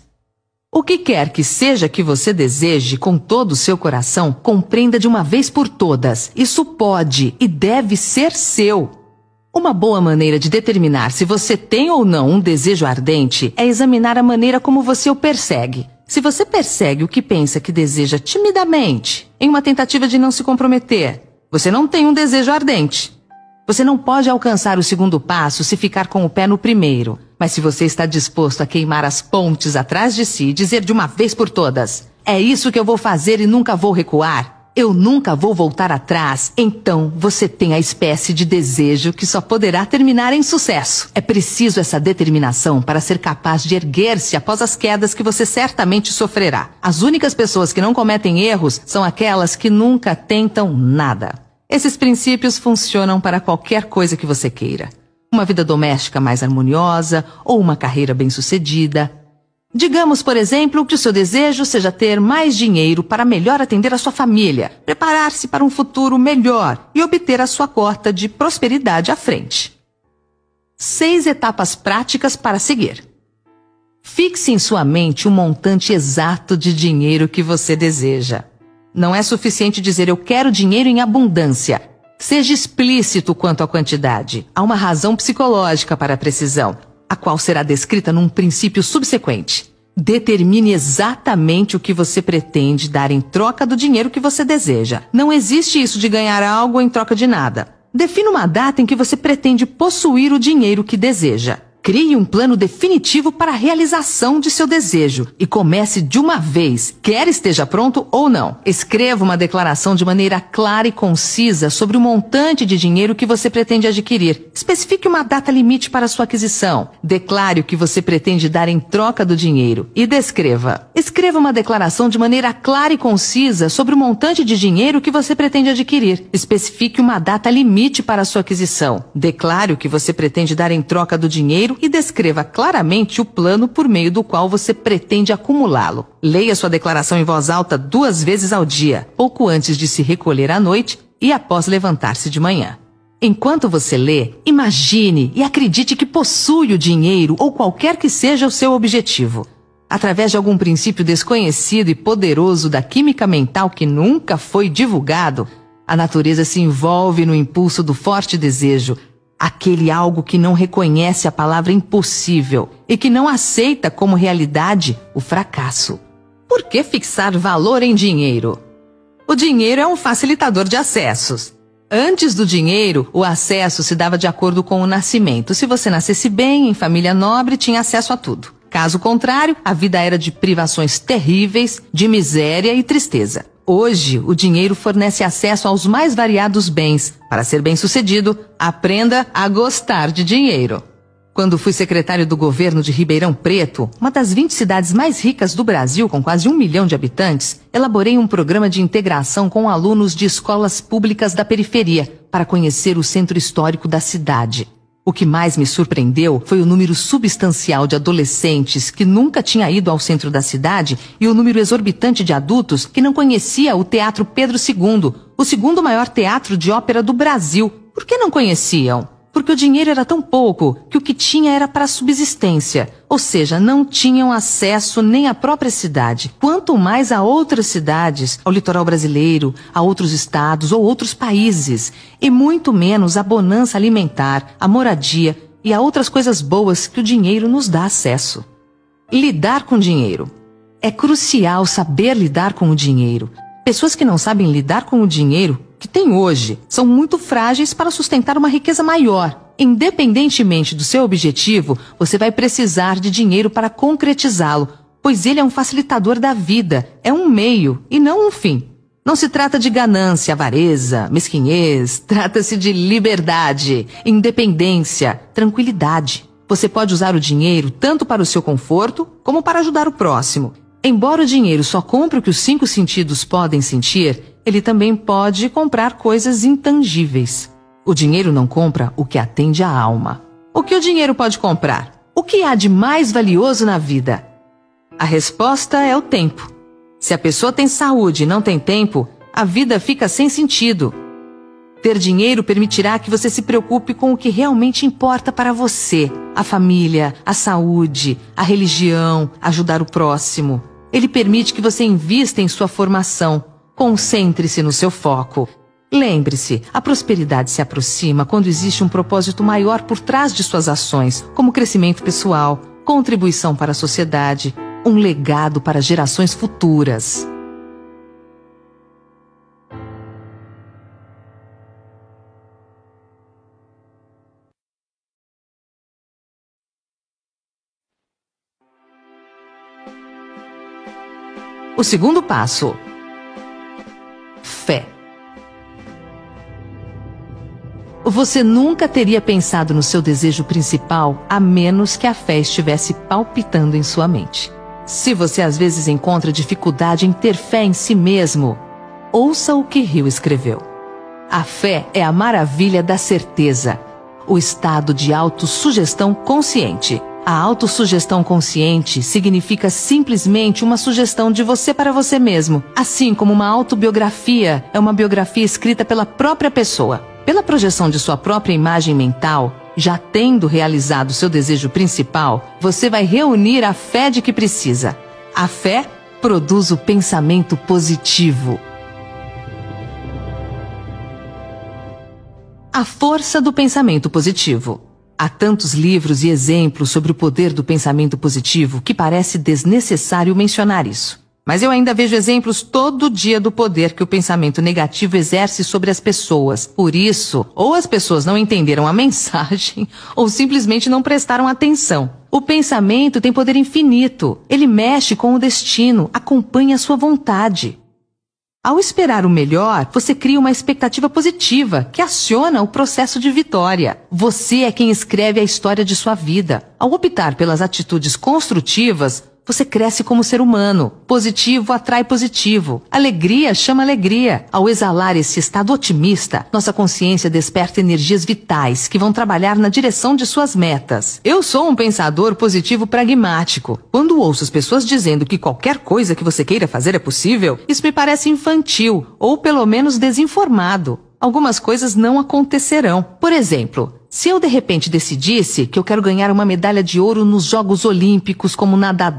O que quer que seja que você deseje com todo o seu coração, compreenda de uma vez por todas. Isso pode e deve ser seu. Uma boa maneira de determinar se você tem ou não um desejo ardente é examinar a maneira como você o persegue. Se você persegue o que pensa que deseja timidamente, em uma tentativa de não se comprometer, você não tem um desejo ardente. Você não pode alcançar o segundo passo se ficar com o pé no primeiro. Mas se você está disposto a queimar as pontes atrás de si e dizer de uma vez por todas: é isso que eu vou fazer e nunca vou recuar, eu nunca vou voltar atrás, então você tem a espécie de desejo que só poderá terminar em sucesso. É preciso essa determinação para ser capaz de erguer-se após as quedas que você certamente sofrerá. As únicas pessoas que não cometem erros são aquelas que nunca tentam nada. Esses princípios funcionam para qualquer coisa que você queira. Uma vida doméstica mais harmoniosa ou uma carreira bem-sucedida. Digamos, por exemplo, que o seu desejo seja ter mais dinheiro para melhor atender a sua família, preparar-se para um futuro melhor e obter a sua cota de prosperidade à frente. Seis etapas práticas para seguir. Fixe em sua mente o montante exato de dinheiro que você deseja. Não é suficiente dizer eu quero dinheiro em abundância. Seja explícito quanto à quantidade. Há uma razão psicológica para a precisão, a qual será descrita num princípio subsequente. Determine exatamente o que você pretende dar em troca do dinheiro que você deseja. Não existe isso de ganhar algo em troca de nada. Defina uma data em que você pretende possuir o dinheiro que deseja. Crie um plano definitivo para a realização de seu desejo e comece de uma vez, quer esteja pronto ou não. Escreva uma declaração de maneira clara e concisa sobre o montante de dinheiro que você pretende adquirir. Especifique uma data limite para sua aquisição. Declare o que você pretende dar em troca do dinheiro e descreva. Escreva uma declaração de maneira clara e concisa sobre o montante de dinheiro que você pretende adquirir. Especifique uma data limite para sua aquisição. Declare o que você pretende dar em troca do dinheiro e descreva claramente o plano por meio do qual você pretende acumulá-lo. Leia sua declaração em voz alta duas vezes ao dia, pouco antes de se recolher à noite e após levantar-se de manhã. Enquanto você lê, imagine e acredite que possui o dinheiro ou qualquer que seja o seu objetivo. através de algum princípio desconhecido e poderoso da química mental que nunca foi divulgado, a natureza se envolve no impulso do forte desejo, aquele algo que não reconhece a palavra impossível e que não aceita como realidade o fracasso. Por que fixar valor em dinheiro? O dinheiro é um facilitador de acessos. Antes do dinheiro, o acesso se dava de acordo com o nascimento. Se você nascesse bem, em família nobre, tinha acesso a tudo. Caso contrário, a vida era de privações terríveis, de miséria e tristeza. Hoje, o dinheiro fornece acesso aos mais variados bens. Para ser bem-sucedido, aprenda a gostar de dinheiro. Quando fui secretário do governo de Ribeirão Preto, uma das vinte cidades mais ricas do Brasil, com quase um milhão de habitantes, elaborei um programa de integração com alunos de escolas públicas da periferia para conhecer o centro histórico da cidade. O que mais me surpreendeu foi o número substancial de adolescentes que nunca tinha ido ao centro da cidade e o número exorbitante de adultos que não conhecia o Teatro Pedro segundo, o segundo maior teatro de ópera do Brasil. Por que não conheciam? Porque o dinheiro era tão pouco que o que tinha era para subsistência, ou seja, não tinham acesso nem à própria cidade, quanto mais a outras cidades, ao litoral brasileiro, a outros estados ou outros países, e muito menos à bonança alimentar, à moradia e a outras coisas boas que o dinheiro nos dá acesso. Lidar com dinheiro. É crucial saber lidar com o dinheiro. Pessoas que não sabem lidar com o dinheiro que tem hoje são muito frágeis para sustentar uma riqueza maior. Independentemente do seu objetivo, você vai precisar de dinheiro para concretizá-lo, pois ele é um facilitador da vida, é um meio e não um fim. Não se trata de ganância, avareza, mesquinhez, trata-se de liberdade, independência, tranquilidade. Você pode usar o dinheiro tanto para o seu conforto como para ajudar o próximo. Embora o dinheiro só compre o que os cinco sentidos podem sentir, ele também pode comprar coisas intangíveis. O dinheiro não compra o que atende à alma. O que o dinheiro pode comprar? O que há de mais valioso na vida? A resposta é o tempo. Se a pessoa tem saúde e não tem tempo, a vida fica sem sentido. Ter dinheiro permitirá que você se preocupe com o que realmente importa para você: a família, a saúde, a religião, ajudar o próximo. Ele permite que você invista em sua formação. Concentre-se no seu foco. Lembre-se, a prosperidade se aproxima quando existe um propósito maior por trás de suas ações, como crescimento pessoal, contribuição para a sociedade, um legado para gerações futuras. O segundo passo: fé. Você nunca teria pensado no seu desejo principal a menos que a fé estivesse palpitando em sua mente. Se você às vezes encontra dificuldade em ter fé em si mesmo, ouça o que Hill escreveu. A fé é a maravilha da certeza, o estado de autossugestão consciente. A autossugestão consciente significa simplesmente uma sugestão de você para você mesmo, assim como uma autobiografia é uma biografia escrita pela própria pessoa. Pela projeção de sua própria imagem mental, já tendo realizado seu desejo principal, você vai reunir a fé de que precisa. A fé produz o pensamento positivo. A força do pensamento positivo. Há tantos livros e exemplos sobre o poder do pensamento positivo que parece desnecessário mencionar isso. Mas eu ainda vejo exemplos todo dia do poder que o pensamento negativo exerce sobre as pessoas. Por isso, ou as pessoas não entenderam a mensagem, ou simplesmente não prestaram atenção. O pensamento tem poder infinito. Ele mexe com o destino, acompanha a sua vontade. Ao esperar o melhor, você cria uma expectativa positiva, que aciona o processo de vitória. Você é quem escreve a história de sua vida. Ao optar pelas atitudes construtivas, você cresce como ser humano. Positivo atrai positivo. Alegria chama alegria. Ao exalar esse estado otimista, nossa consciência desperta energias vitais que vão trabalhar na direção de suas metas. Eu sou um pensador positivo pragmático. Quando ouço as pessoas dizendo que qualquer coisa que você queira fazer é possível, isso me parece infantil, ou pelo menos desinformado. Algumas coisas não acontecerão. Por exemplo, se eu de repente decidisse que eu quero ganhar uma medalha de ouro nos Jogos Olímpicos como nadador,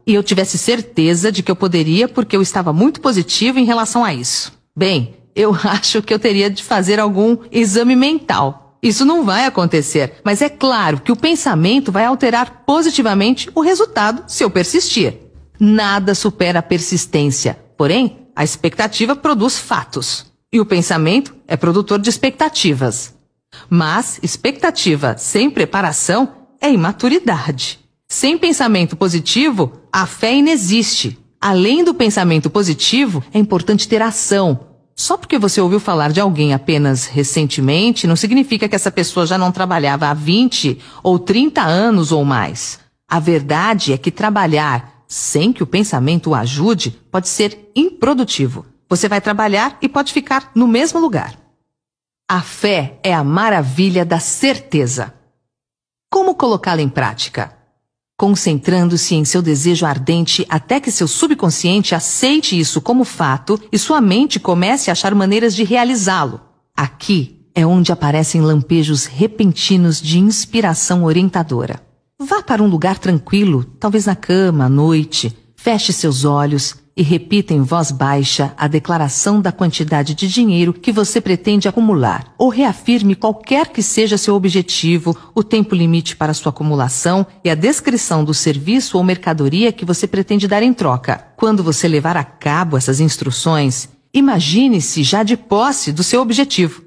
e eu tivesse certeza de que eu poderia porque eu estava muito positivo em relação a isso. Bem, eu acho que eu teria de fazer algum exame mental. Isso não vai acontecer, mas é claro que o pensamento vai alterar positivamente o resultado se eu persistir. Nada supera a persistência, porém, a expectativa produz fatos. E o pensamento é produtor de expectativas. Mas expectativa sem preparação é imaturidade. Sem pensamento positivo, a fé inexiste. Além do pensamento positivo, é importante ter ação. Só porque você ouviu falar de alguém apenas recentemente, não significa que essa pessoa já não trabalhava há vinte ou trinta anos ou mais. A verdade é que trabalhar sem que o pensamento o ajude pode ser improdutivo. Você vai trabalhar e pode ficar no mesmo lugar. A fé é a maravilha da certeza. Como colocá-la em prática? Concentrando-se em seu desejo ardente até que seu subconsciente aceite isso como fato e sua mente comece a achar maneiras de realizá-lo. Aqui é onde aparecem lampejos repentinos de inspiração orientadora. Vá para um lugar tranquilo, talvez na cama, à noite, feche seus olhos e repita em voz baixa a declaração da quantidade de dinheiro que você pretende acumular, ou reafirme qualquer que seja seu objetivo, o tempo limite para sua acumulação e a descrição do serviço ou mercadoria que você pretende dar em troca. Quando você levar a cabo essas instruções, imagine-se já de posse do seu objetivo.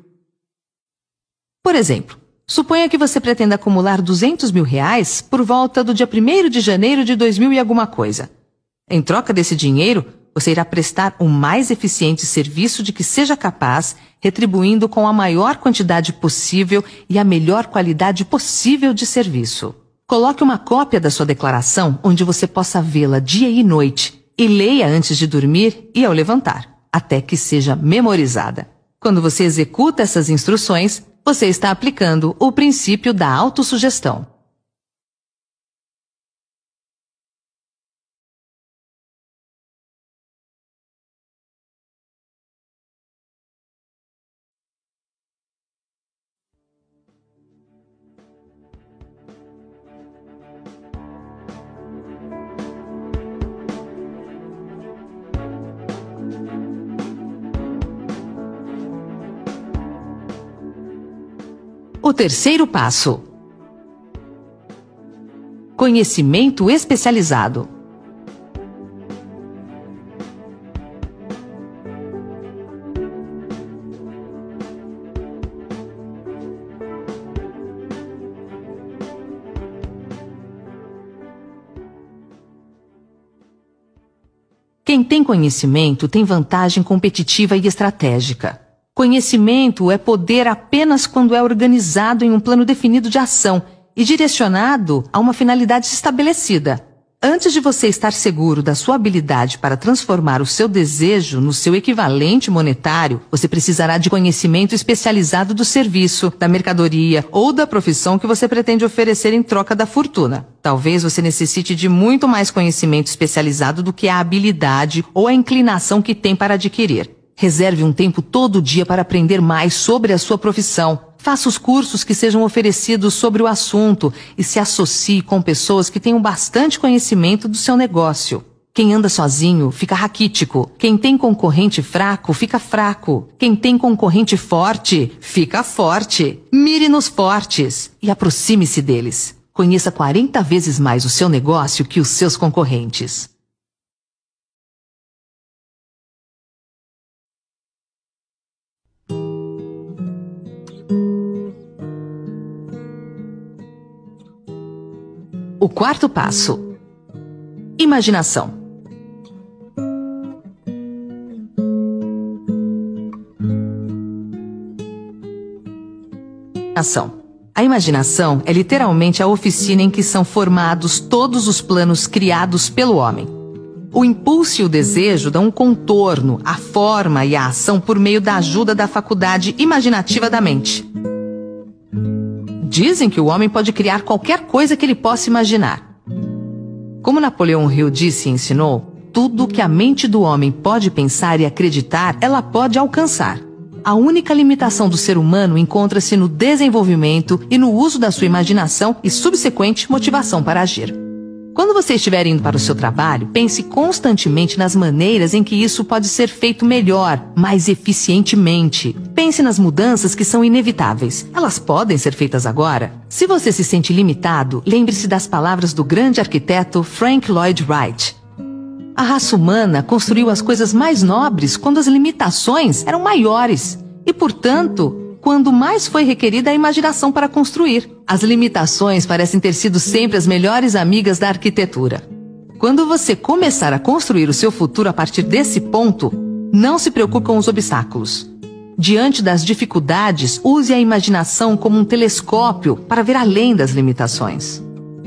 Por exemplo, suponha que você pretenda acumular duzentos mil reais por volta do dia primeiro de janeiro de dois mil e alguma coisa. Em troca desse dinheiro, você irá prestar o mais eficiente serviço de que seja capaz, retribuindo com a maior quantidade possível e a melhor qualidade possível de serviço. Coloque uma cópia da sua declaração onde você possa vê-la dia e noite e leia antes de dormir e ao levantar, até que seja memorizada. Quando você executa essas instruções, você está aplicando o princípio da autossugestão. O terceiro passo: conhecimento especializado. Quem tem conhecimento tem vantagem competitiva e estratégica. Conhecimento é poder apenas quando é organizado em um plano definido de ação e direcionado a uma finalidade estabelecida. Antes de você estar seguro da sua habilidade para transformar o seu desejo no seu equivalente monetário, você precisará de conhecimento especializado do serviço, da mercadoria ou da profissão que você pretende oferecer em troca da fortuna. Talvez você necessite de muito mais conhecimento especializado do que a habilidade ou a inclinação que tem para adquirir. Reserve um tempo todo dia para aprender mais sobre a sua profissão. Faça os cursos que sejam oferecidos sobre o assunto e se associe com pessoas que tenham bastante conhecimento do seu negócio. Quem anda sozinho fica raquítico. Quem tem concorrente fraco fica fraco. Quem tem concorrente forte fica forte. Mire nos fortes e aproxime-se deles. Conheça quarenta vezes mais o seu negócio que os seus concorrentes. O quarto passo: imaginação. Ação. A imaginação é literalmente a oficina em que são formados todos os planos criados pelo homem. O impulso e o desejo dão um contorno, a forma e a ação por meio da ajuda da faculdade imaginativa da mente. Dizem que o homem pode criar qualquer coisa que ele possa imaginar. Como Napoleão Hill disse e ensinou, tudo que a mente do homem pode pensar e acreditar, ela pode alcançar. A única limitação do ser humano encontra-se no desenvolvimento e no uso da sua imaginação e subsequente motivação para agir. Quando você estiver indo para o seu trabalho, pense constantemente nas maneiras em que isso pode ser feito melhor, mais eficientemente. Pense nas mudanças que são inevitáveis. Elas podem ser feitas agora. Se você se sente limitado, lembre-se das palavras do grande arquiteto Frank Lloyd Wright. A raça humana construiu as coisas mais nobres quando as limitações eram maiores e, portanto, quando mais foi requerida a imaginação para construir. As limitações parecem ter sido sempre as melhores amigas da arquitetura. Quando você começar a construir o seu futuro a partir desse ponto, não se preocupe com os obstáculos. Diante das dificuldades, use a imaginação como um telescópio para ver além das limitações.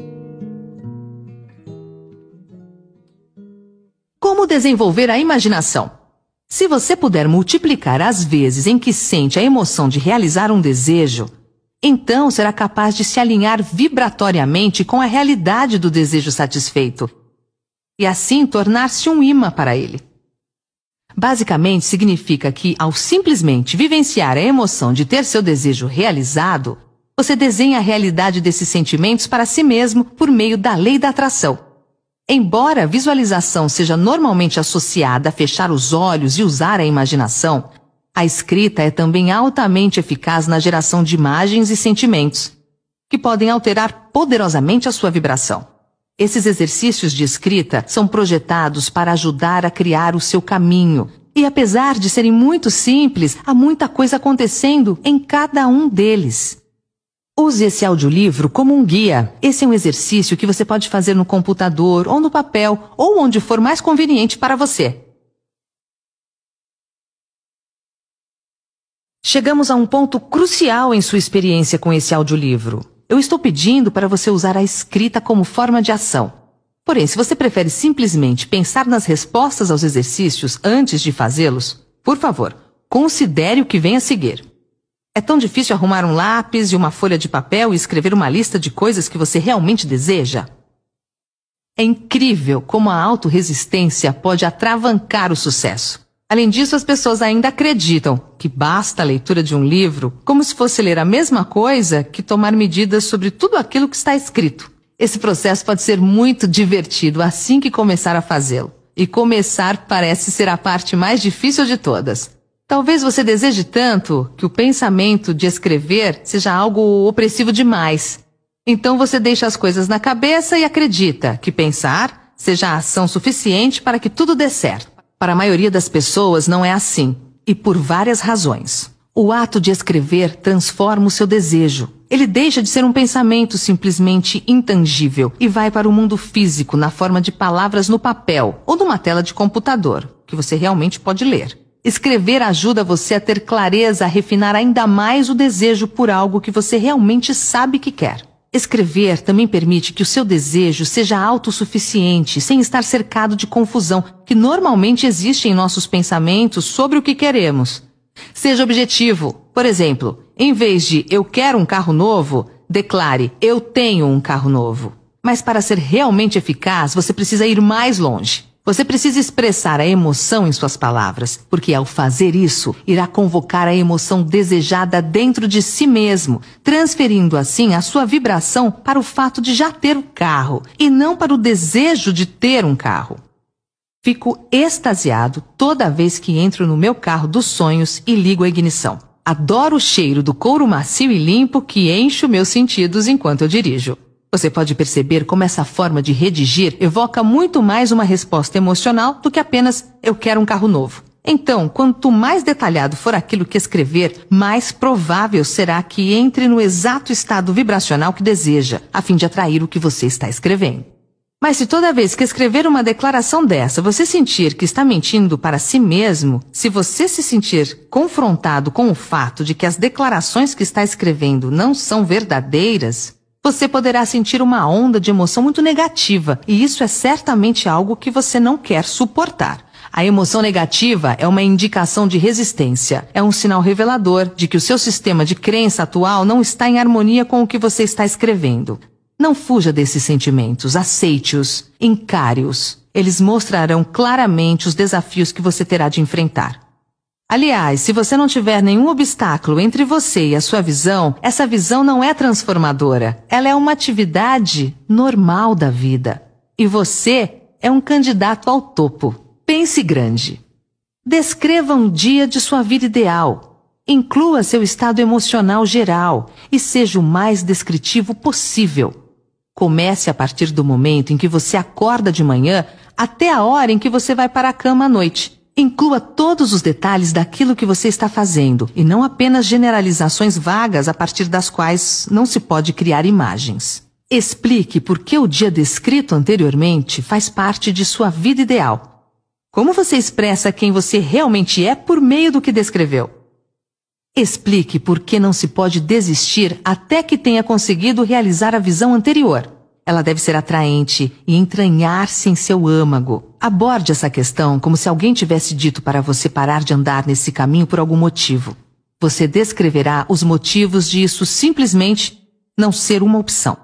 Como desenvolver a imaginação? Se você puder multiplicar as vezes em que sente a emoção de realizar um desejo, então será capaz de se alinhar vibratoriamente com a realidade do desejo satisfeito e assim tornar-se um imã para ele. Basicamente significa que, ao simplesmente vivenciar a emoção de ter seu desejo realizado, você desenha a realidade desses sentimentos para si mesmo por meio da lei da atração. Embora a visualização seja normalmente associada a fechar os olhos e usar a imaginação, a escrita é também altamente eficaz na geração de imagens e sentimentos, que podem alterar poderosamente a sua vibração. Esses exercícios de escrita são projetados para ajudar a criar o seu caminho, e apesar de serem muito simples, há muita coisa acontecendo em cada um deles. Use esse audiolivro como um guia. Esse é um exercício que você pode fazer no computador ou no papel, ou onde for mais conveniente para você. Chegamos a um ponto crucial em sua experiência com esse audiolivro. Eu estou pedindo para você usar a escrita como forma de ação. Porém, se você prefere simplesmente pensar nas respostas aos exercícios antes de fazê-los, por favor, considere o que vem a seguir. É tão difícil arrumar um lápis e uma folha de papel e escrever uma lista de coisas que você realmente deseja? É incrível como a autorresistência pode atravancar o sucesso. Além disso, as pessoas ainda acreditam que basta a leitura de um livro como se fosse ler a mesma coisa que tomar medidas sobre tudo aquilo que está escrito. Esse processo pode ser muito divertido assim que começar a fazê-lo. E começar parece ser a parte mais difícil de todas. Talvez você deseje tanto que o pensamento de escrever seja algo opressivo demais. Então você deixa as coisas na cabeça e acredita que pensar seja a ação suficiente para que tudo dê certo. Para a maioria das pessoas não é assim, e por várias razões. O ato de escrever transforma o seu desejo. Ele deixa de ser um pensamento simplesmente intangível e vai para o mundo físico na forma de palavras no papel ou numa tela de computador, que você realmente pode ler. Escrever ajuda você a ter clareza, a refinar ainda mais o desejo por algo que você realmente sabe que quer. Escrever também permite que o seu desejo seja autossuficiente, sem estar cercado de confusão, que normalmente existe em nossos pensamentos sobre o que queremos. Seja objetivo. Por exemplo, em vez de "eu quero um carro novo", declare "eu tenho um carro novo". Mas para ser realmente eficaz, você precisa ir mais longe. Você precisa expressar a emoção em suas palavras, porque ao fazer isso, irá convocar a emoção desejada dentro de si mesmo, transferindo assim a sua vibração para o fato de já ter o carro, e não para o desejo de ter um carro. Fico extasiado toda vez que entro no meu carro dos sonhos e ligo a ignição. Adoro o cheiro do couro macio e limpo que enche os meus sentidos enquanto eu dirijo. Você pode perceber como essa forma de redigir evoca muito mais uma resposta emocional do que apenas "eu quero um carro novo". Então, quanto mais detalhado for aquilo que escrever, mais provável será que entre no exato estado vibracional que deseja, a fim de atrair o que você está escrevendo. Mas se toda vez que escrever uma declaração dessa você sentir que está mentindo para si mesmo, se você se sentir confrontado com o fato de que as declarações que está escrevendo não são verdadeiras, você poderá sentir uma onda de emoção muito negativa, e isso é certamente algo que você não quer suportar. A emoção negativa é uma indicação de resistência, é um sinal revelador de que o seu sistema de crença atual não está em harmonia com o que você está escrevendo. Não fuja desses sentimentos, aceite-os, encare-os. Eles mostrarão claramente os desafios que você terá de enfrentar. Aliás, se você não tiver nenhum obstáculo entre você e a sua visão, essa visão não é transformadora. Ela é uma atividade normal da vida. e você é um candidato ao topo. Pense grande. Descreva um dia de sua vida ideal. Inclua seu estado emocional geral e seja o mais descritivo possível. Comece a partir do momento em que você acorda de manhã até a hora em que você vai para a cama à noite. Inclua todos os detalhes daquilo que você está fazendo e não apenas generalizações vagas a partir das quais não se pode criar imagens. Explique por que o dia descrito anteriormente faz parte de sua vida ideal. Como você expressa quem você realmente é por meio do que descreveu? Explique por que não se pode desistir até que tenha conseguido realizar a visão anterior. Ela deve ser atraente e entranhar-se em seu âmago. Aborde essa questão como se alguém tivesse dito para você parar de andar nesse caminho por algum motivo. Você descreverá os motivos de isso simplesmente não ser uma opção.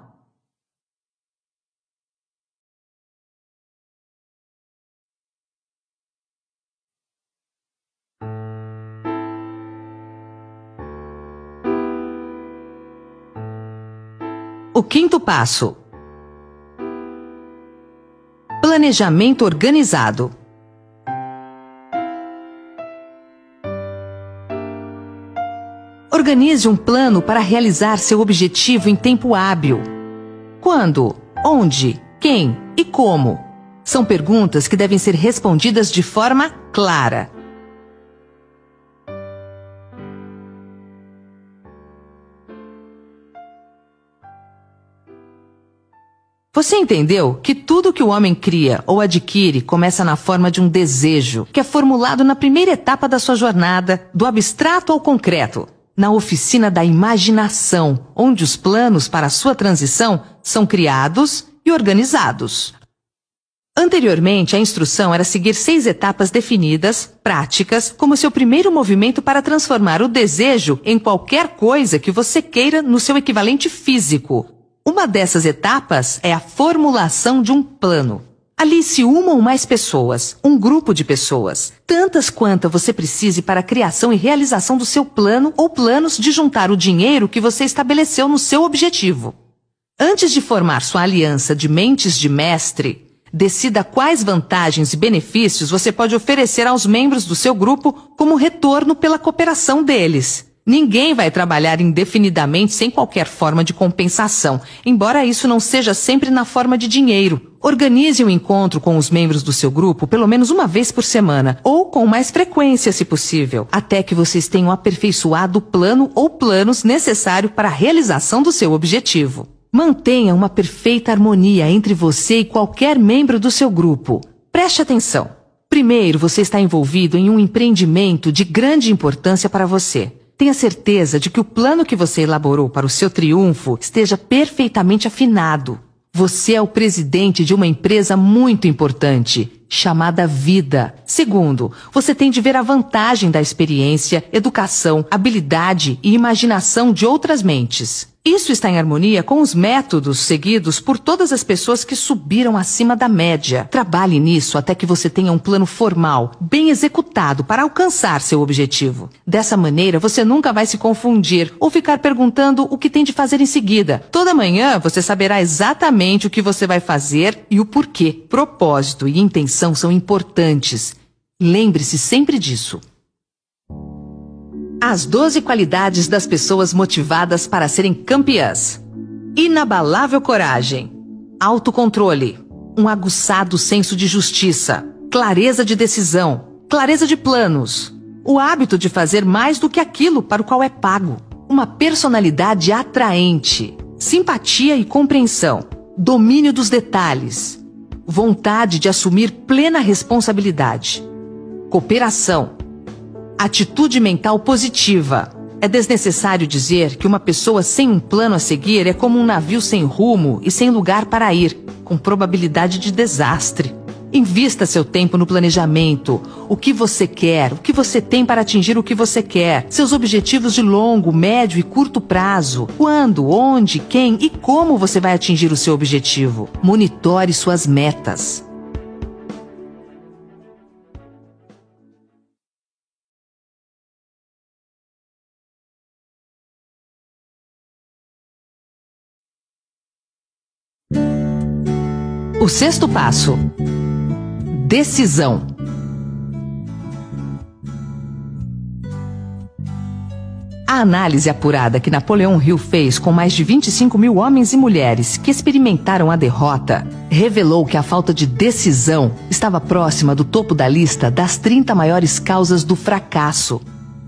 O quinto passo: planejamento organizado. Organize um plano para realizar seu objetivo em tempo hábil. Quando, onde, quem e como? São perguntas que devem ser respondidas de forma clara. Você entendeu que tudo que o homem cria ou adquire começa na forma de um desejo, que é formulado na primeira etapa da sua jornada, do abstrato ao concreto, na oficina da imaginação, onde os planos para a sua transição são criados e organizados. Anteriormente, a instrução era seguir seis etapas definidas, práticas, como seu primeiro movimento para transformar o desejo em qualquer coisa que você queira no seu equivalente físico. Uma dessas etapas é a formulação de um plano. Alice uma ou mais pessoas, um grupo de pessoas, tantas quantas você precise para a criação e realização do seu plano ou planos de juntar o dinheiro que você estabeleceu no seu objetivo. Antes de formar sua aliança de mentes de mestre, decida quais vantagens e benefícios você pode oferecer aos membros do seu grupo como retorno pela cooperação deles. Ninguém vai trabalhar indefinidamente sem qualquer forma de compensação, embora isso não seja sempre na forma de dinheiro. Organize um encontro com os membros do seu grupo pelo menos uma vez por semana, ou com mais frequência, se possível, até que vocês tenham aperfeiçoado o plano ou planos necessários para a realização do seu objetivo. Mantenha uma perfeita harmonia entre você e qualquer membro do seu grupo. Preste atenção. Primeiro, você está envolvido em um empreendimento de grande importância para você. Tenha certeza de que o plano que você elaborou para o seu triunfo esteja perfeitamente afinado. Você é o presidente de uma empresa muito importante, chamada vida. Segundo, você tem de ver a vantagem da experiência, educação, habilidade e imaginação de outras mentes. Isso está em harmonia com os métodos seguidos por todas as pessoas que subiram acima da média. Trabalhe nisso até que você tenha um plano formal, bem executado para alcançar seu objetivo. Dessa maneira, você nunca vai se confundir ou ficar perguntando o que tem de fazer em seguida. Toda manhã, você saberá exatamente o que você vai fazer e o porquê. Propósito e intenção são importantes. Lembre-se sempre disso. As doze qualidades das pessoas motivadas para serem campeãs. Inabalável coragem, autocontrole, um aguçado senso de justiça, clareza de decisão, clareza de planos, o hábito de fazer mais do que aquilo para o qual é pago, uma personalidade atraente, simpatia e compreensão, domínio dos detalhes, vontade de assumir plena responsabilidade, cooperação, atitude mental positiva. É desnecessário dizer que uma pessoa sem um plano a seguir é como um navio sem rumo e sem lugar para ir, com probabilidade de desastre. Invista seu tempo no planejamento. O que você quer, o que você tem para atingir o que você quer, seus objetivos de longo, médio e curto prazo. Quando, onde, quem e como você vai atingir o seu objetivo. Monitore suas metas. O sexto passo: decisão. A análise apurada que Napoleão Hill fez com mais de vinte e cinco mil homens e mulheres que experimentaram a derrota revelou que a falta de decisão estava próxima do topo da lista das trinta maiores causas do fracasso.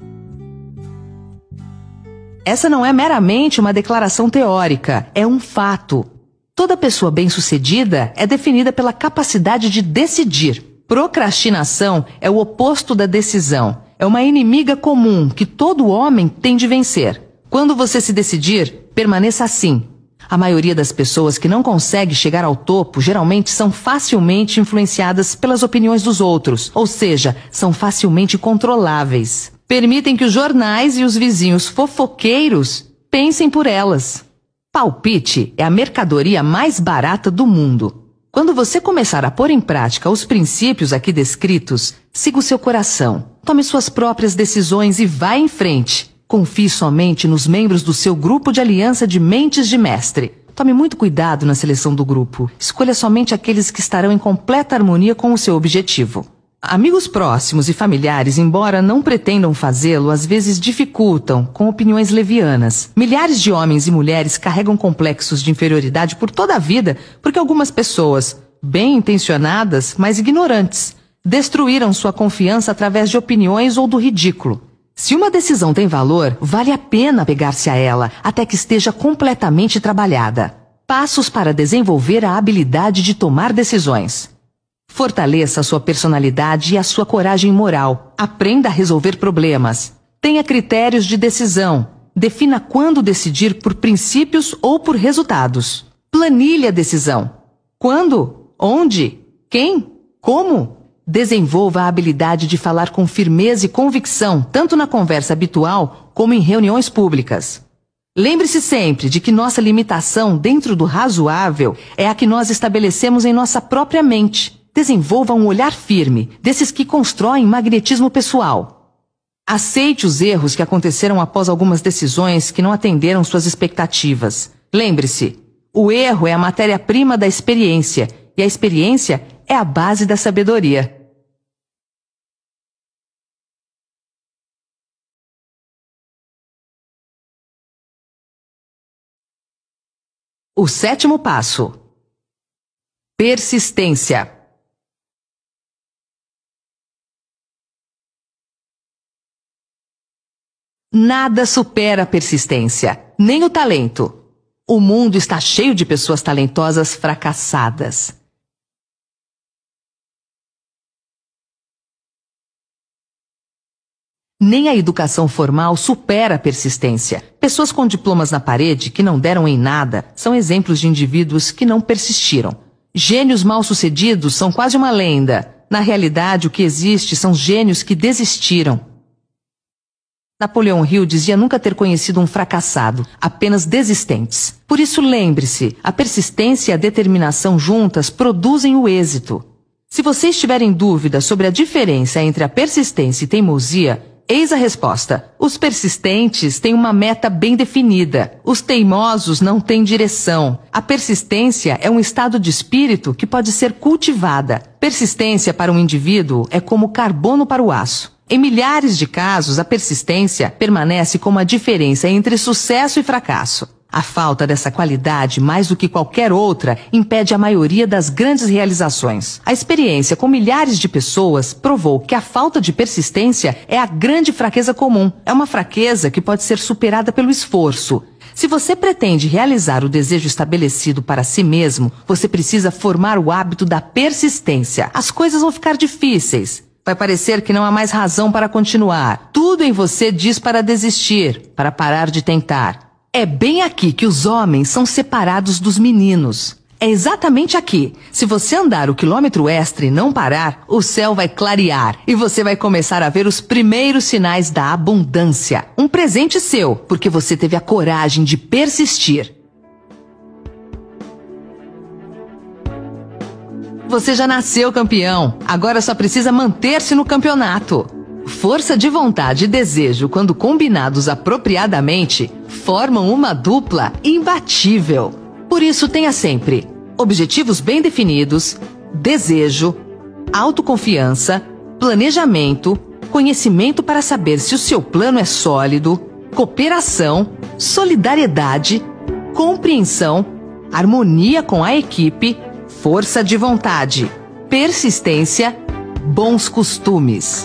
Essa não é meramente uma declaração teórica, é um fato. Toda pessoa bem-sucedida é definida pela capacidade de decidir. Procrastinação é o oposto da decisão. É uma inimiga comum que todo homem tem de vencer. Quando você se decidir, permaneça assim. A maioria das pessoas que não consegue chegar ao topo geralmente são facilmente influenciadas pelas opiniões dos outros, ou seja, são facilmente controláveis. Permitem que os jornais e os vizinhos fofoqueiros pensem por elas. Palpite é a mercadoria mais barata do mundo. Quando você começar a pôr em prática os princípios aqui descritos, siga o seu coração, tome suas próprias decisões e vá em frente. Confie somente nos membros do seu grupo de aliança de mentes de mestre. Tome muito cuidado na seleção do grupo. Escolha somente aqueles que estarão em completa harmonia com o seu objetivo. Amigos próximos e familiares, embora não pretendam fazê-lo, às vezes dificultam com opiniões levianas. Milhares de homens e mulheres carregam complexos de inferioridade por toda a vida porque algumas pessoas, bem intencionadas, mas ignorantes, destruíram sua confiança através de opiniões ou do ridículo. Se uma decisão tem valor, vale a pena pegar-se a ela até que esteja completamente trabalhada. Passos para desenvolver a habilidade de tomar decisões. Fortaleça a sua personalidade e a sua coragem moral. Aprenda a resolver problemas. Tenha critérios de decisão. Defina quando decidir por princípios ou por resultados. Planilhe a decisão. Quando? Onde? Quem? Como? Desenvolva a habilidade de falar com firmeza e convicção, tanto na conversa habitual como em reuniões públicas. Lembre-se sempre de que nossa limitação dentro do razoável é a que nós estabelecemos em nossa própria mente. Desenvolva um olhar firme, desses que constroem magnetismo pessoal. Aceite os erros que aconteceram após algumas decisões que não atenderam suas expectativas. Lembre-se, o erro é a matéria-prima da experiência, e a experiência é a base da sabedoria. O sétimo passo: persistência. Nada supera a persistência, nem o talento. O mundo está cheio de pessoas talentosas fracassadas. Nem a educação formal supera a persistência. Pessoas com diplomas na parede que não deram em nada são exemplos de indivíduos que não persistiram. Gênios mal-sucedidos são quase uma lenda. Na realidade, o que existe são gênios que desistiram. Napoleão Hill dizia nunca ter conhecido um fracassado, apenas desistentes. Por isso, lembre-se, a persistência e a determinação juntas produzem o êxito. Se você estiver em dúvida sobre a diferença entre a persistência e teimosia, eis a resposta. Os persistentes têm uma meta bem definida. Os teimosos não têm direção. A persistência é um estado de espírito que pode ser cultivada. Persistência para um indivíduo é como carbono para o aço. Em milhares de casos, a persistência permanece como a diferença entre sucesso e fracasso. A falta dessa qualidade, mais do que qualquer outra, impede a maioria das grandes realizações. A experiência com milhares de pessoas provou que a falta de persistência é a grande fraqueza comum. É uma fraqueza que pode ser superada pelo esforço. Se você pretende realizar o desejo estabelecido para si mesmo, você precisa formar o hábito da persistência. As coisas vão ficar difíceis. Vai parecer que não há mais razão para continuar. Tudo em você diz para desistir, para parar de tentar. É bem aqui que os homens são separados dos meninos. É exatamente aqui. Se você andar o quilômetro extra e não parar, o céu vai clarear e você vai começar a ver os primeiros sinais da abundância. Um presente seu, porque você teve a coragem de persistir. Você já nasceu campeão, agora só precisa manter-se no campeonato. Força de vontade e desejo, quando combinados apropriadamente, formam uma dupla imbatível. Por isso, tenha sempre objetivos bem definidos, desejo, autoconfiança, planejamento, conhecimento para saber se o seu plano é sólido, cooperação, solidariedade, compreensão, harmonia com a equipe, força de vontade, persistência, bons costumes.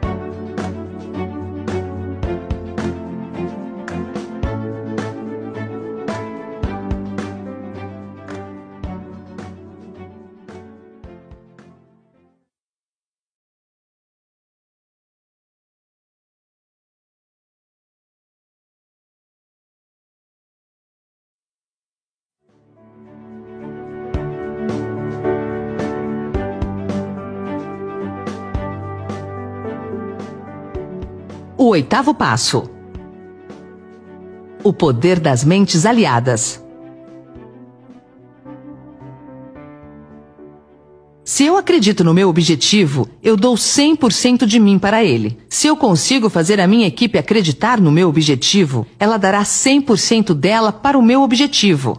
O oitavo passo. O poder das mentes aliadas. Se eu acredito no meu objetivo, eu dou cem por cento de mim para ele. Se eu consigo fazer a minha equipe acreditar no meu objetivo, ela dará cem por cento dela para o meu objetivo.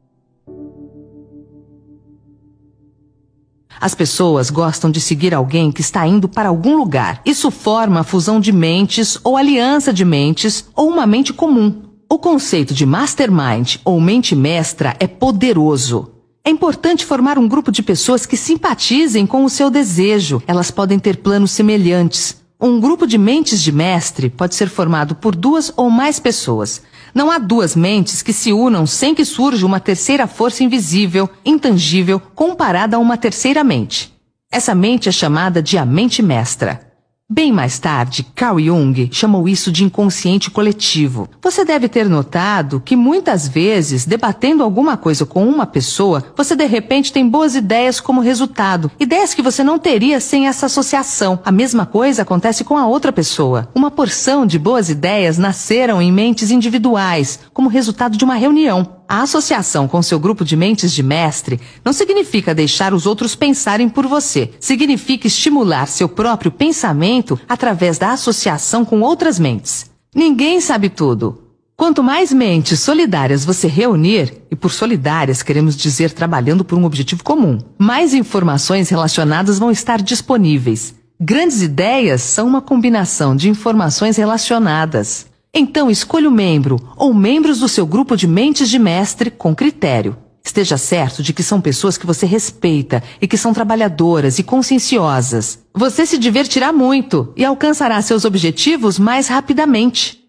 As pessoas gostam de seguir alguém que está indo para algum lugar. Isso forma a fusão de mentes ou aliança de mentes ou uma mente comum. O conceito de mastermind ou mente mestra é poderoso. É importante formar um grupo de pessoas que simpatizem com o seu desejo. Elas podem ter planos semelhantes. Um grupo de mentes de mestre pode ser formado por duas ou mais pessoas. Não há duas mentes que se unam sem que surja uma terceira força invisível, intangível, comparada a uma terceira mente. Essa mente é chamada de a mente mestra. Bem mais tarde, Carl Jung chamou isso de inconsciente coletivo. Você deve ter notado que muitas vezes, debatendo alguma coisa com uma pessoa, você de repente tem boas ideias como resultado. Ideias que você não teria sem essa associação. A mesma coisa acontece com a outra pessoa. Uma porção de boas ideias nasceram em mentes individuais, como resultado de uma reunião. A associação com seu grupo de mentes de mestre não significa deixar os outros pensarem por você. Significa estimular seu próprio pensamento através da associação com outras mentes. Ninguém sabe tudo. Quanto mais mentes solidárias você reunir, e por solidárias queremos dizer trabalhando por um objetivo comum, mais informações relacionadas vão estar disponíveis. Grandes ideias são uma combinação de informações relacionadas. Então escolha o membro ou membros do seu grupo de mentes de mestre com critério. Esteja certo de que são pessoas que você respeita e que são trabalhadoras e conscienciosas. Você se divertirá muito e alcançará seus objetivos mais rapidamente.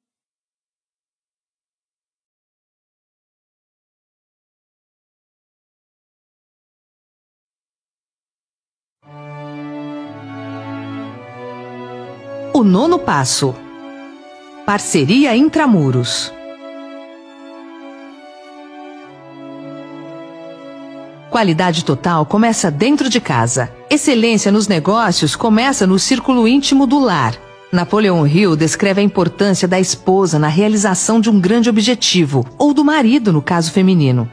O nono passo. Parceria intramuros. Qualidade total começa dentro de casa. Excelência nos negócios começa no círculo íntimo do lar. Napoleão Hill descreve a importância da esposa na realização de um grande objetivo, ou do marido no caso feminino.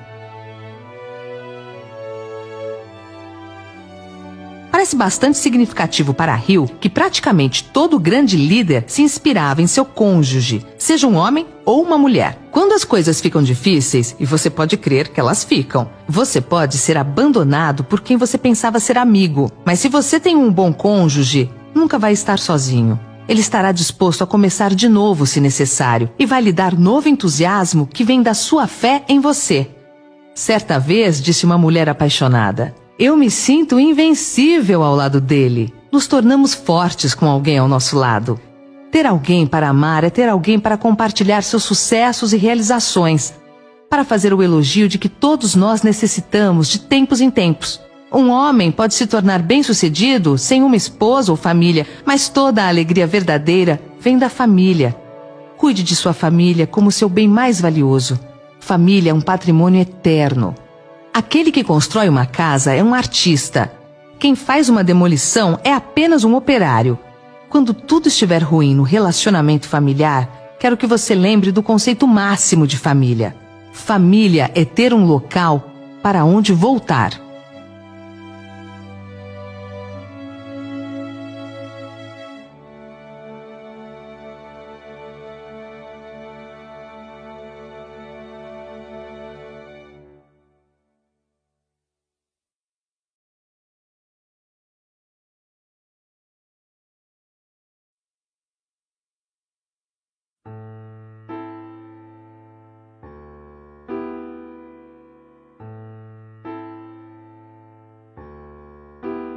Parece bastante significativo para Hill que praticamente todo grande líder se inspirava em seu cônjuge, seja um homem ou uma mulher. Quando as coisas ficam difíceis, e você pode crer que elas ficam, você pode ser abandonado por quem você pensava ser amigo. Mas se você tem um bom cônjuge, nunca vai estar sozinho. Ele estará disposto a começar de novo se necessário e vai lhe dar novo entusiasmo que vem da sua fé em você. Certa vez, disse uma mulher apaixonada, eu me sinto invencível ao lado dele. Nos tornamos fortes com alguém ao nosso lado. Ter alguém para amar é ter alguém para compartilhar seus sucessos e realizações, para fazer o elogio de que todos nós necessitamos de tempos em tempos. Um homem pode se tornar bem-sucedido sem uma esposa ou família, mas toda a alegria verdadeira vem da família. Cuide de sua família como seu bem mais valioso. Família é um patrimônio eterno. Aquele que constrói uma casa é um artista. Quem faz uma demolição é apenas um operário. Quando tudo estiver ruim no relacionamento familiar, quero que você lembre do conceito máximo de família. Família é ter um local para onde voltar.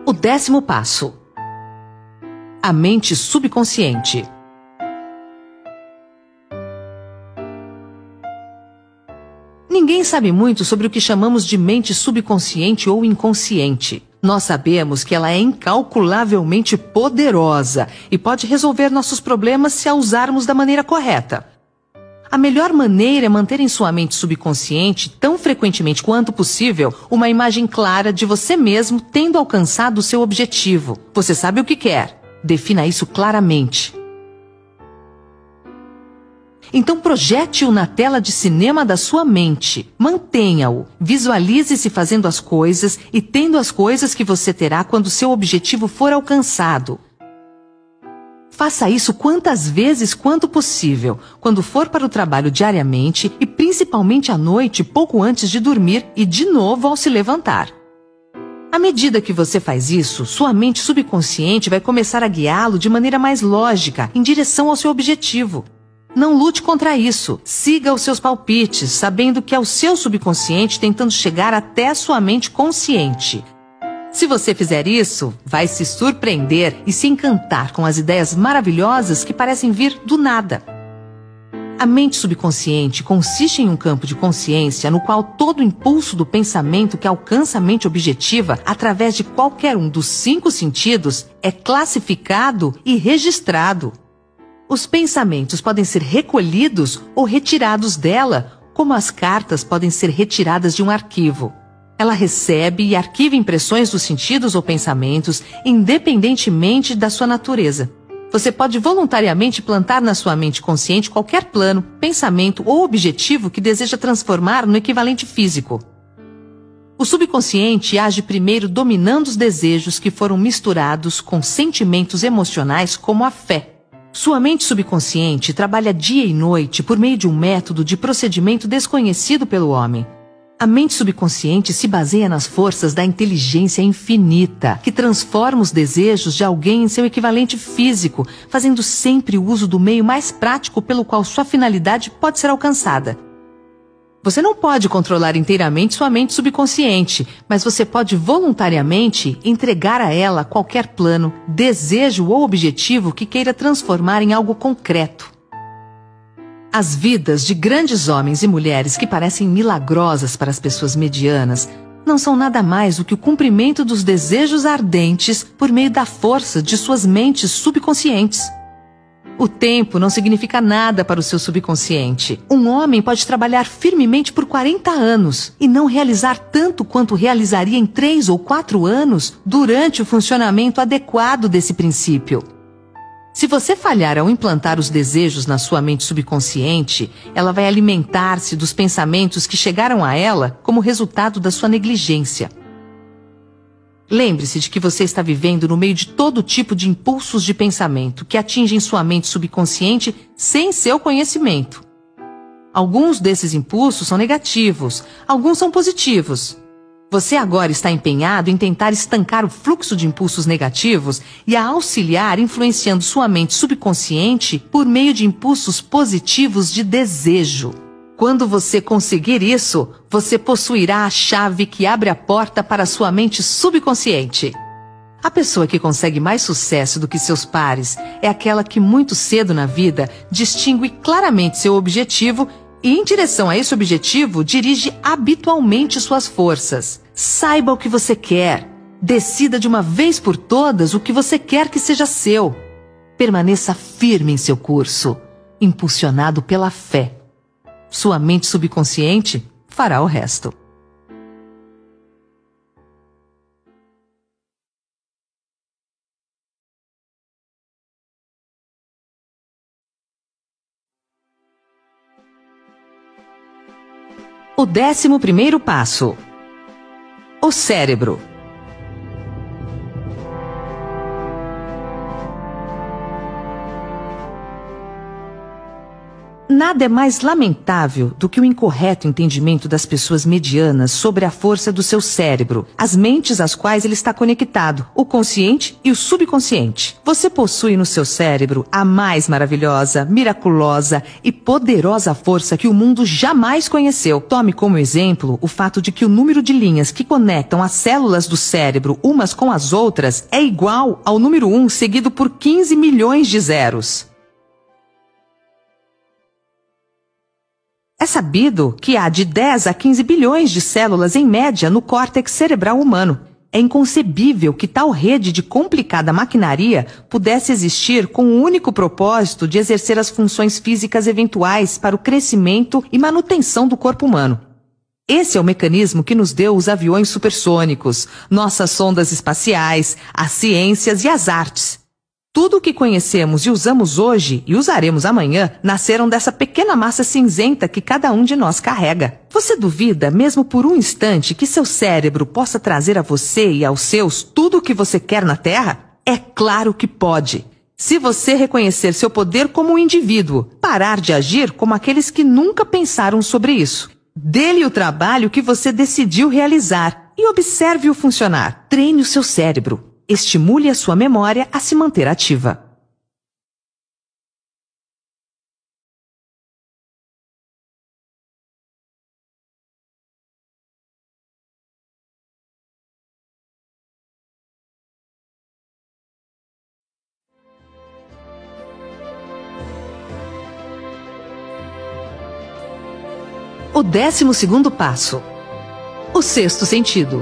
O décimo passo: a mente subconsciente. Ninguém sabe muito sobre o que chamamos de mente subconsciente ou inconsciente. Nós sabemos que ela é incalculavelmente poderosa e pode resolver nossos problemas se a usarmos da maneira correta. A melhor maneira é manter em sua mente subconsciente, tão frequentemente quanto possível, uma imagem clara de você mesmo tendo alcançado o seu objetivo. Você sabe o que quer. Defina isso claramente. Então projete-o na tela de cinema da sua mente. Mantenha-o. Visualize-se fazendo as coisas e tendo as coisas que você terá quando seu objetivo for alcançado. Faça isso quantas vezes quanto possível, quando for para o trabalho diariamente e principalmente à noite, pouco antes de dormir e de novo ao se levantar. À medida que você faz isso, sua mente subconsciente vai começar a guiá-lo de maneira mais lógica, em direção ao seu objetivo. Não lute contra isso. Siga os seus palpites, sabendo que é o seu subconsciente tentando chegar até a sua mente consciente. Se você fizer isso, vai se surpreender e se encantar com as ideias maravilhosas que parecem vir do nada. A mente subconsciente consiste em um campo de consciência no qual todo impulso do pensamento que alcança a mente objetiva através de qualquer um dos cinco sentidos é classificado e registrado. Os pensamentos podem ser recolhidos ou retirados dela, como as cartas podem ser retiradas de um arquivo. Ela recebe e arquiva impressões dos sentidos ou pensamentos, independentemente da sua natureza. Você pode voluntariamente plantar na sua mente consciente qualquer plano, pensamento ou objetivo que deseja transformar no equivalente físico. O subconsciente age primeiro dominando os desejos que foram misturados com sentimentos emocionais como a fé. Sua mente subconsciente trabalha dia e noite por meio de um método de procedimento desconhecido pelo homem. A mente subconsciente se baseia nas forças da inteligência infinita, que transforma os desejos de alguém em seu equivalente físico, fazendo sempre uso do meio mais prático pelo qual sua finalidade pode ser alcançada. Você não pode controlar inteiramente sua mente subconsciente, mas você pode voluntariamente entregar a ela qualquer plano, desejo ou objetivo que queira transformar em algo concreto. As vidas de grandes homens e mulheres que parecem milagrosas para as pessoas medianas não são nada mais do que o cumprimento dos desejos ardentes por meio da força de suas mentes subconscientes. O tempo não significa nada para o seu subconsciente. Um homem pode trabalhar firmemente por quarenta anos e não realizar tanto quanto realizaria em três ou quatro anos durante o funcionamento adequado desse princípio. Se você falhar ao implantar os desejos na sua mente subconsciente, ela vai alimentar-se dos pensamentos que chegaram a ela como resultado da sua negligência. Lembre-se de que você está vivendo no meio de todo tipo de impulsos de pensamento que atingem sua mente subconsciente sem seu conhecimento. Alguns desses impulsos são negativos, alguns são positivos. Você agora está empenhado em tentar estancar o fluxo de impulsos negativos e a auxiliar influenciando sua mente subconsciente por meio de impulsos positivos de desejo. Quando você conseguir isso, você possuirá a chave que abre a porta para a sua mente subconsciente. A pessoa que consegue mais sucesso do que seus pares é aquela que muito cedo na vida distingue claramente seu objetivo e, em direção a esse objetivo, dirige habitualmente suas forças. Saiba o que você quer. Decida de uma vez por todas o que você quer que seja seu. Permaneça firme em seu curso, impulsionado pela fé. Sua mente subconsciente fará o resto. O décimo primeiro passo: o cérebro. Nada é mais lamentável do que o incorreto entendimento das pessoas medianas sobre a força do seu cérebro, as mentes às quais ele está conectado, o consciente e o subconsciente. Você possui no seu cérebro a mais maravilhosa, miraculosa e poderosa força que o mundo jamais conheceu. Tome como exemplo o fato de que o número de linhas que conectam as células do cérebro umas com as outras é igual ao número um seguido por quinze milhões de zeros. É sabido que há de dez a quinze bilhões de células em média no córtex cerebral humano. É inconcebível que tal rede de complicada maquinaria pudesse existir com o único propósito de exercer as funções físicas eventuais para o crescimento e manutenção do corpo humano. Esse é o mecanismo que nos deu os aviões supersônicos, nossas sondas espaciais, as ciências e as artes. Tudo o que conhecemos e usamos hoje e usaremos amanhã nasceram dessa pequena massa cinzenta que cada um de nós carrega. Você duvida, mesmo por um instante, que seu cérebro possa trazer a você e aos seus tudo o que você quer na Terra? É claro que pode. Se você reconhecer seu poder como um indivíduo, parar de agir como aqueles que nunca pensaram sobre isso. Dê-lhe o trabalho que você decidiu realizar e observe-o funcionar. Treine o seu cérebro. Estimule a sua memória a se manter ativa. O décimo segundo passo. O sexto sentido.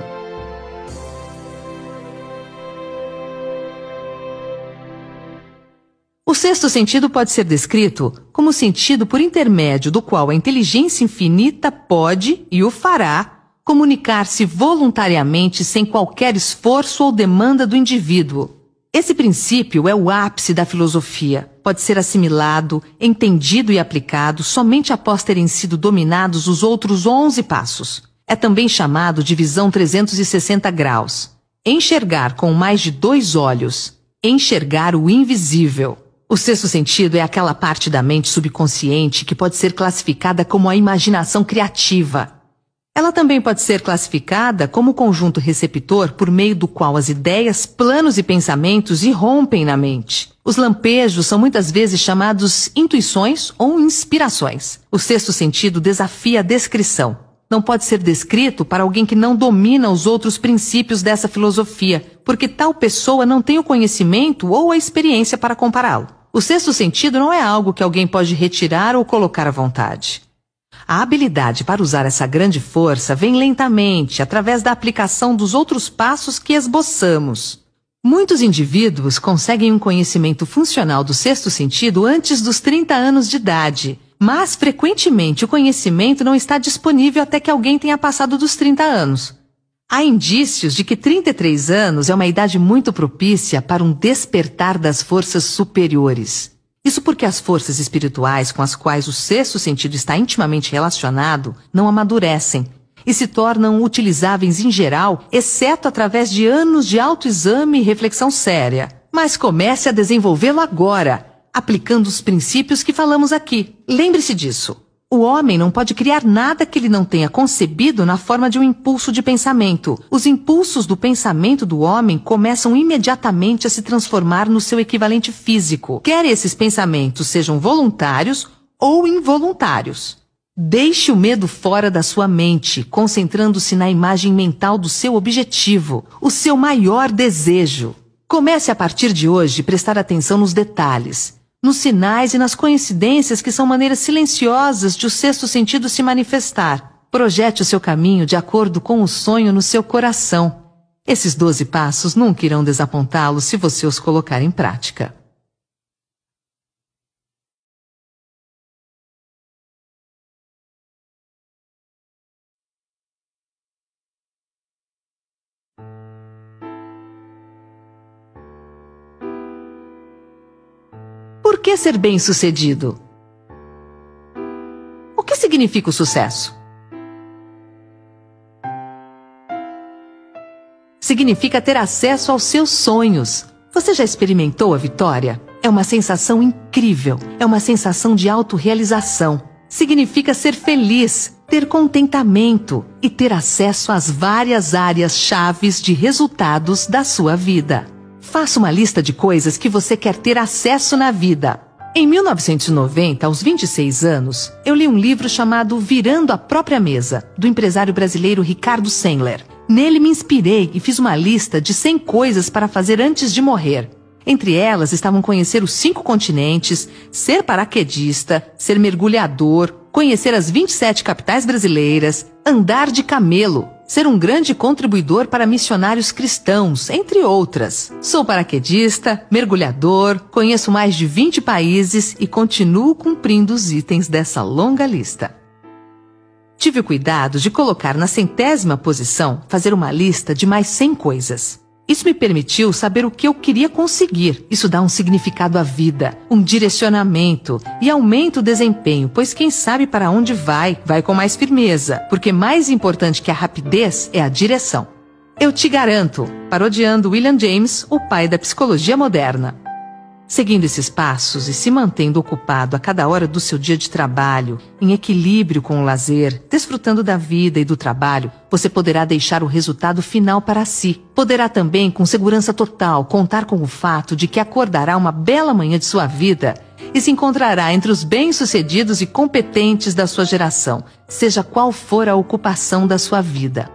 O sexto sentido pode ser descrito como o sentido por intermédio do qual a inteligência infinita pode, e o fará, comunicar-se voluntariamente sem qualquer esforço ou demanda do indivíduo. Esse princípio é o ápice da filosofia. Pode ser assimilado, entendido e aplicado somente após terem sido dominados os outros onze passos. É também chamado de visão trezentos e sessenta graus. Enxergar com mais de dois olhos. Enxergar o invisível. O sexto sentido é aquela parte da mente subconsciente que pode ser classificada como a imaginação criativa. Ela também pode ser classificada como o conjunto receptor por meio do qual as ideias, planos e pensamentos irrompem na mente. Os lampejos são muitas vezes chamados intuições ou inspirações. O sexto sentido desafia a descrição. Não pode ser descrito para alguém que não domina os outros princípios dessa filosofia, porque tal pessoa não tem o conhecimento ou a experiência para compará-lo. O sexto sentido não é algo que alguém pode retirar ou colocar à vontade. A habilidade para usar essa grande força vem lentamente, através da aplicação dos outros passos que esboçamos. Muitos indivíduos conseguem um conhecimento funcional do sexto sentido antes dos trinta anos de idade, mas frequentemente o conhecimento não está disponível até que alguém tenha passado dos trinta anos. Há indícios de que trinta e três anos é uma idade muito propícia para um despertar das forças superiores. Isso porque as forças espirituais com as quais o sexto sentido está intimamente relacionado não amadurecem e se tornam utilizáveis em geral, exceto através de anos de autoexame e reflexão séria. Mas comece a desenvolvê-lo agora, aplicando os princípios que falamos aqui. Lembre-se disso. O homem não pode criar nada que ele não tenha concebido na forma de um impulso de pensamento. Os impulsos do pensamento do homem começam imediatamente a se transformar no seu equivalente físico, quer esses pensamentos sejam voluntários ou involuntários. Deixe o medo fora da sua mente, concentrando-se na imagem mental do seu objetivo, o seu maior desejo. Comece a partir de hoje a prestar atenção nos detalhes, nos sinais e nas coincidências que são maneiras silenciosas de o sexto sentido se manifestar. Projete o seu caminho de acordo com o sonho no seu coração. Esses doze passos nunca irão desapontá-lo se você os colocar em prática. Por que ser bem-sucedido? O que significa o sucesso? Significa ter acesso aos seus sonhos. Você já experimentou a vitória? É uma sensação incrível, é uma sensação de autorrealização. Significa ser feliz, ter contentamento e ter acesso às várias áreas chaves de resultados da sua vida. Faça uma lista de coisas que você quer ter acesso na vida. Em mil novecentos e noventa, aos vinte e seis anos, eu li um livro chamado Virando a Própria Mesa, do empresário brasileiro Ricardo Sandler. Nele me inspirei e fiz uma lista de cem coisas para fazer antes de morrer. Entre elas estavam conhecer os cinco continentes, ser paraquedista, ser mergulhador, conhecer as vinte e sete capitais brasileiras, andar de camelo, ser um grande contribuidor para missionários cristãos, entre outras. Sou paraquedista, mergulhador, conheço mais de vinte países e continuo cumprindo os itens dessa longa lista. Tive o cuidado de colocar na centésima posição, fazer uma lista de mais cem coisas. Isso me permitiu saber o que eu queria conseguir. Isso dá um significado à vida, um direcionamento e aumenta o desempenho, pois quem sabe para onde vai, vai com mais firmeza, porque mais importante que a rapidez é a direção. Eu te garanto, parodiando William James, o pai da psicologia moderna. Seguindo esses passos e se mantendo ocupado a cada hora do seu dia de trabalho, em equilíbrio com o lazer, desfrutando da vida e do trabalho, você poderá deixar o resultado final para si. Poderá também, com segurança total, contar com o fato de que acordará uma bela manhã de sua vida e se encontrará entre os bem-sucedidos e competentes da sua geração, seja qual for a ocupação da sua vida.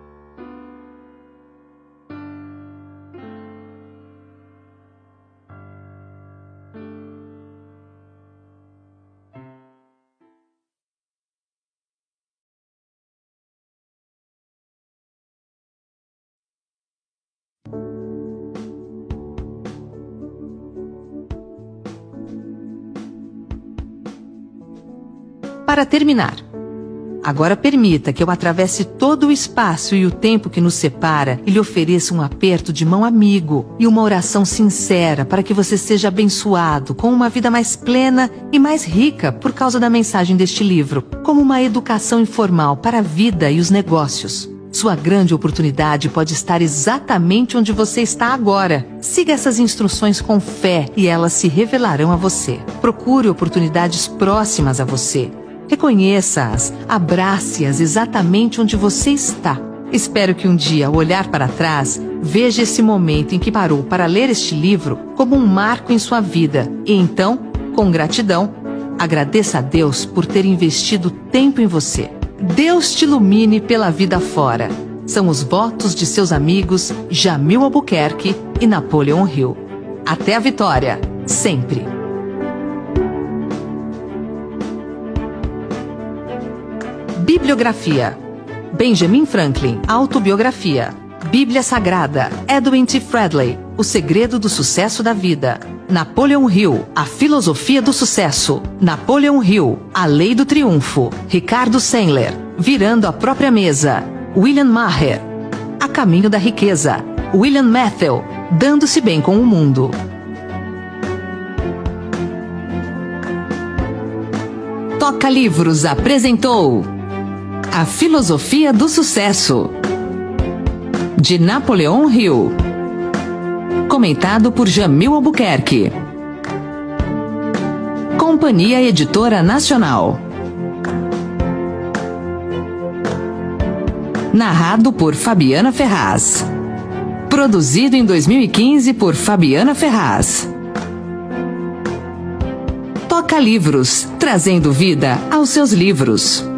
Para terminar, agora permita que eu atravesse todo o espaço e o tempo que nos separa e lhe ofereça um aperto de mão amigo e uma oração sincera para que você seja abençoado com uma vida mais plena e mais rica por causa da mensagem deste livro, como uma educação informal para a vida e os negócios. Sua grande oportunidade pode estar exatamente onde você está agora. Siga essas instruções com fé e elas se revelarão a você. Procure oportunidades próximas a você. Reconheça-as, abrace-as exatamente onde você está. Espero que um dia, ao olhar para trás, veja esse momento em que parou para ler este livro como um marco em sua vida. E então, com gratidão, agradeça a Deus por ter investido tempo em você. Deus te ilumine pela vida fora. São os votos de seus amigos Jamil Albuquerque e Napoleon Hill. Até a vitória, sempre! Bibliografia: Benjamin Franklin, Autobiografia. Bíblia Sagrada, Edwin T. Fredley, O Segredo do Sucesso da Vida. Napoleon Hill, A Filosofia do Sucesso. Napoleon Hill, A Lei do Triunfo. Ricardo Sandler, Virando a Própria Mesa. William Maher, A Caminho da Riqueza. William Matthau, Dando-se Bem com o Mundo. Toca Livros apresentou A Filosofia do Sucesso, de Napoleon Hill. Comentado por Jamil Albuquerque. Companhia Editora Nacional. Narrado por Fabiana Ferraz. Produzido em dois mil e quinze por Fabiana Ferraz. Toca Livros, trazendo vida aos seus livros.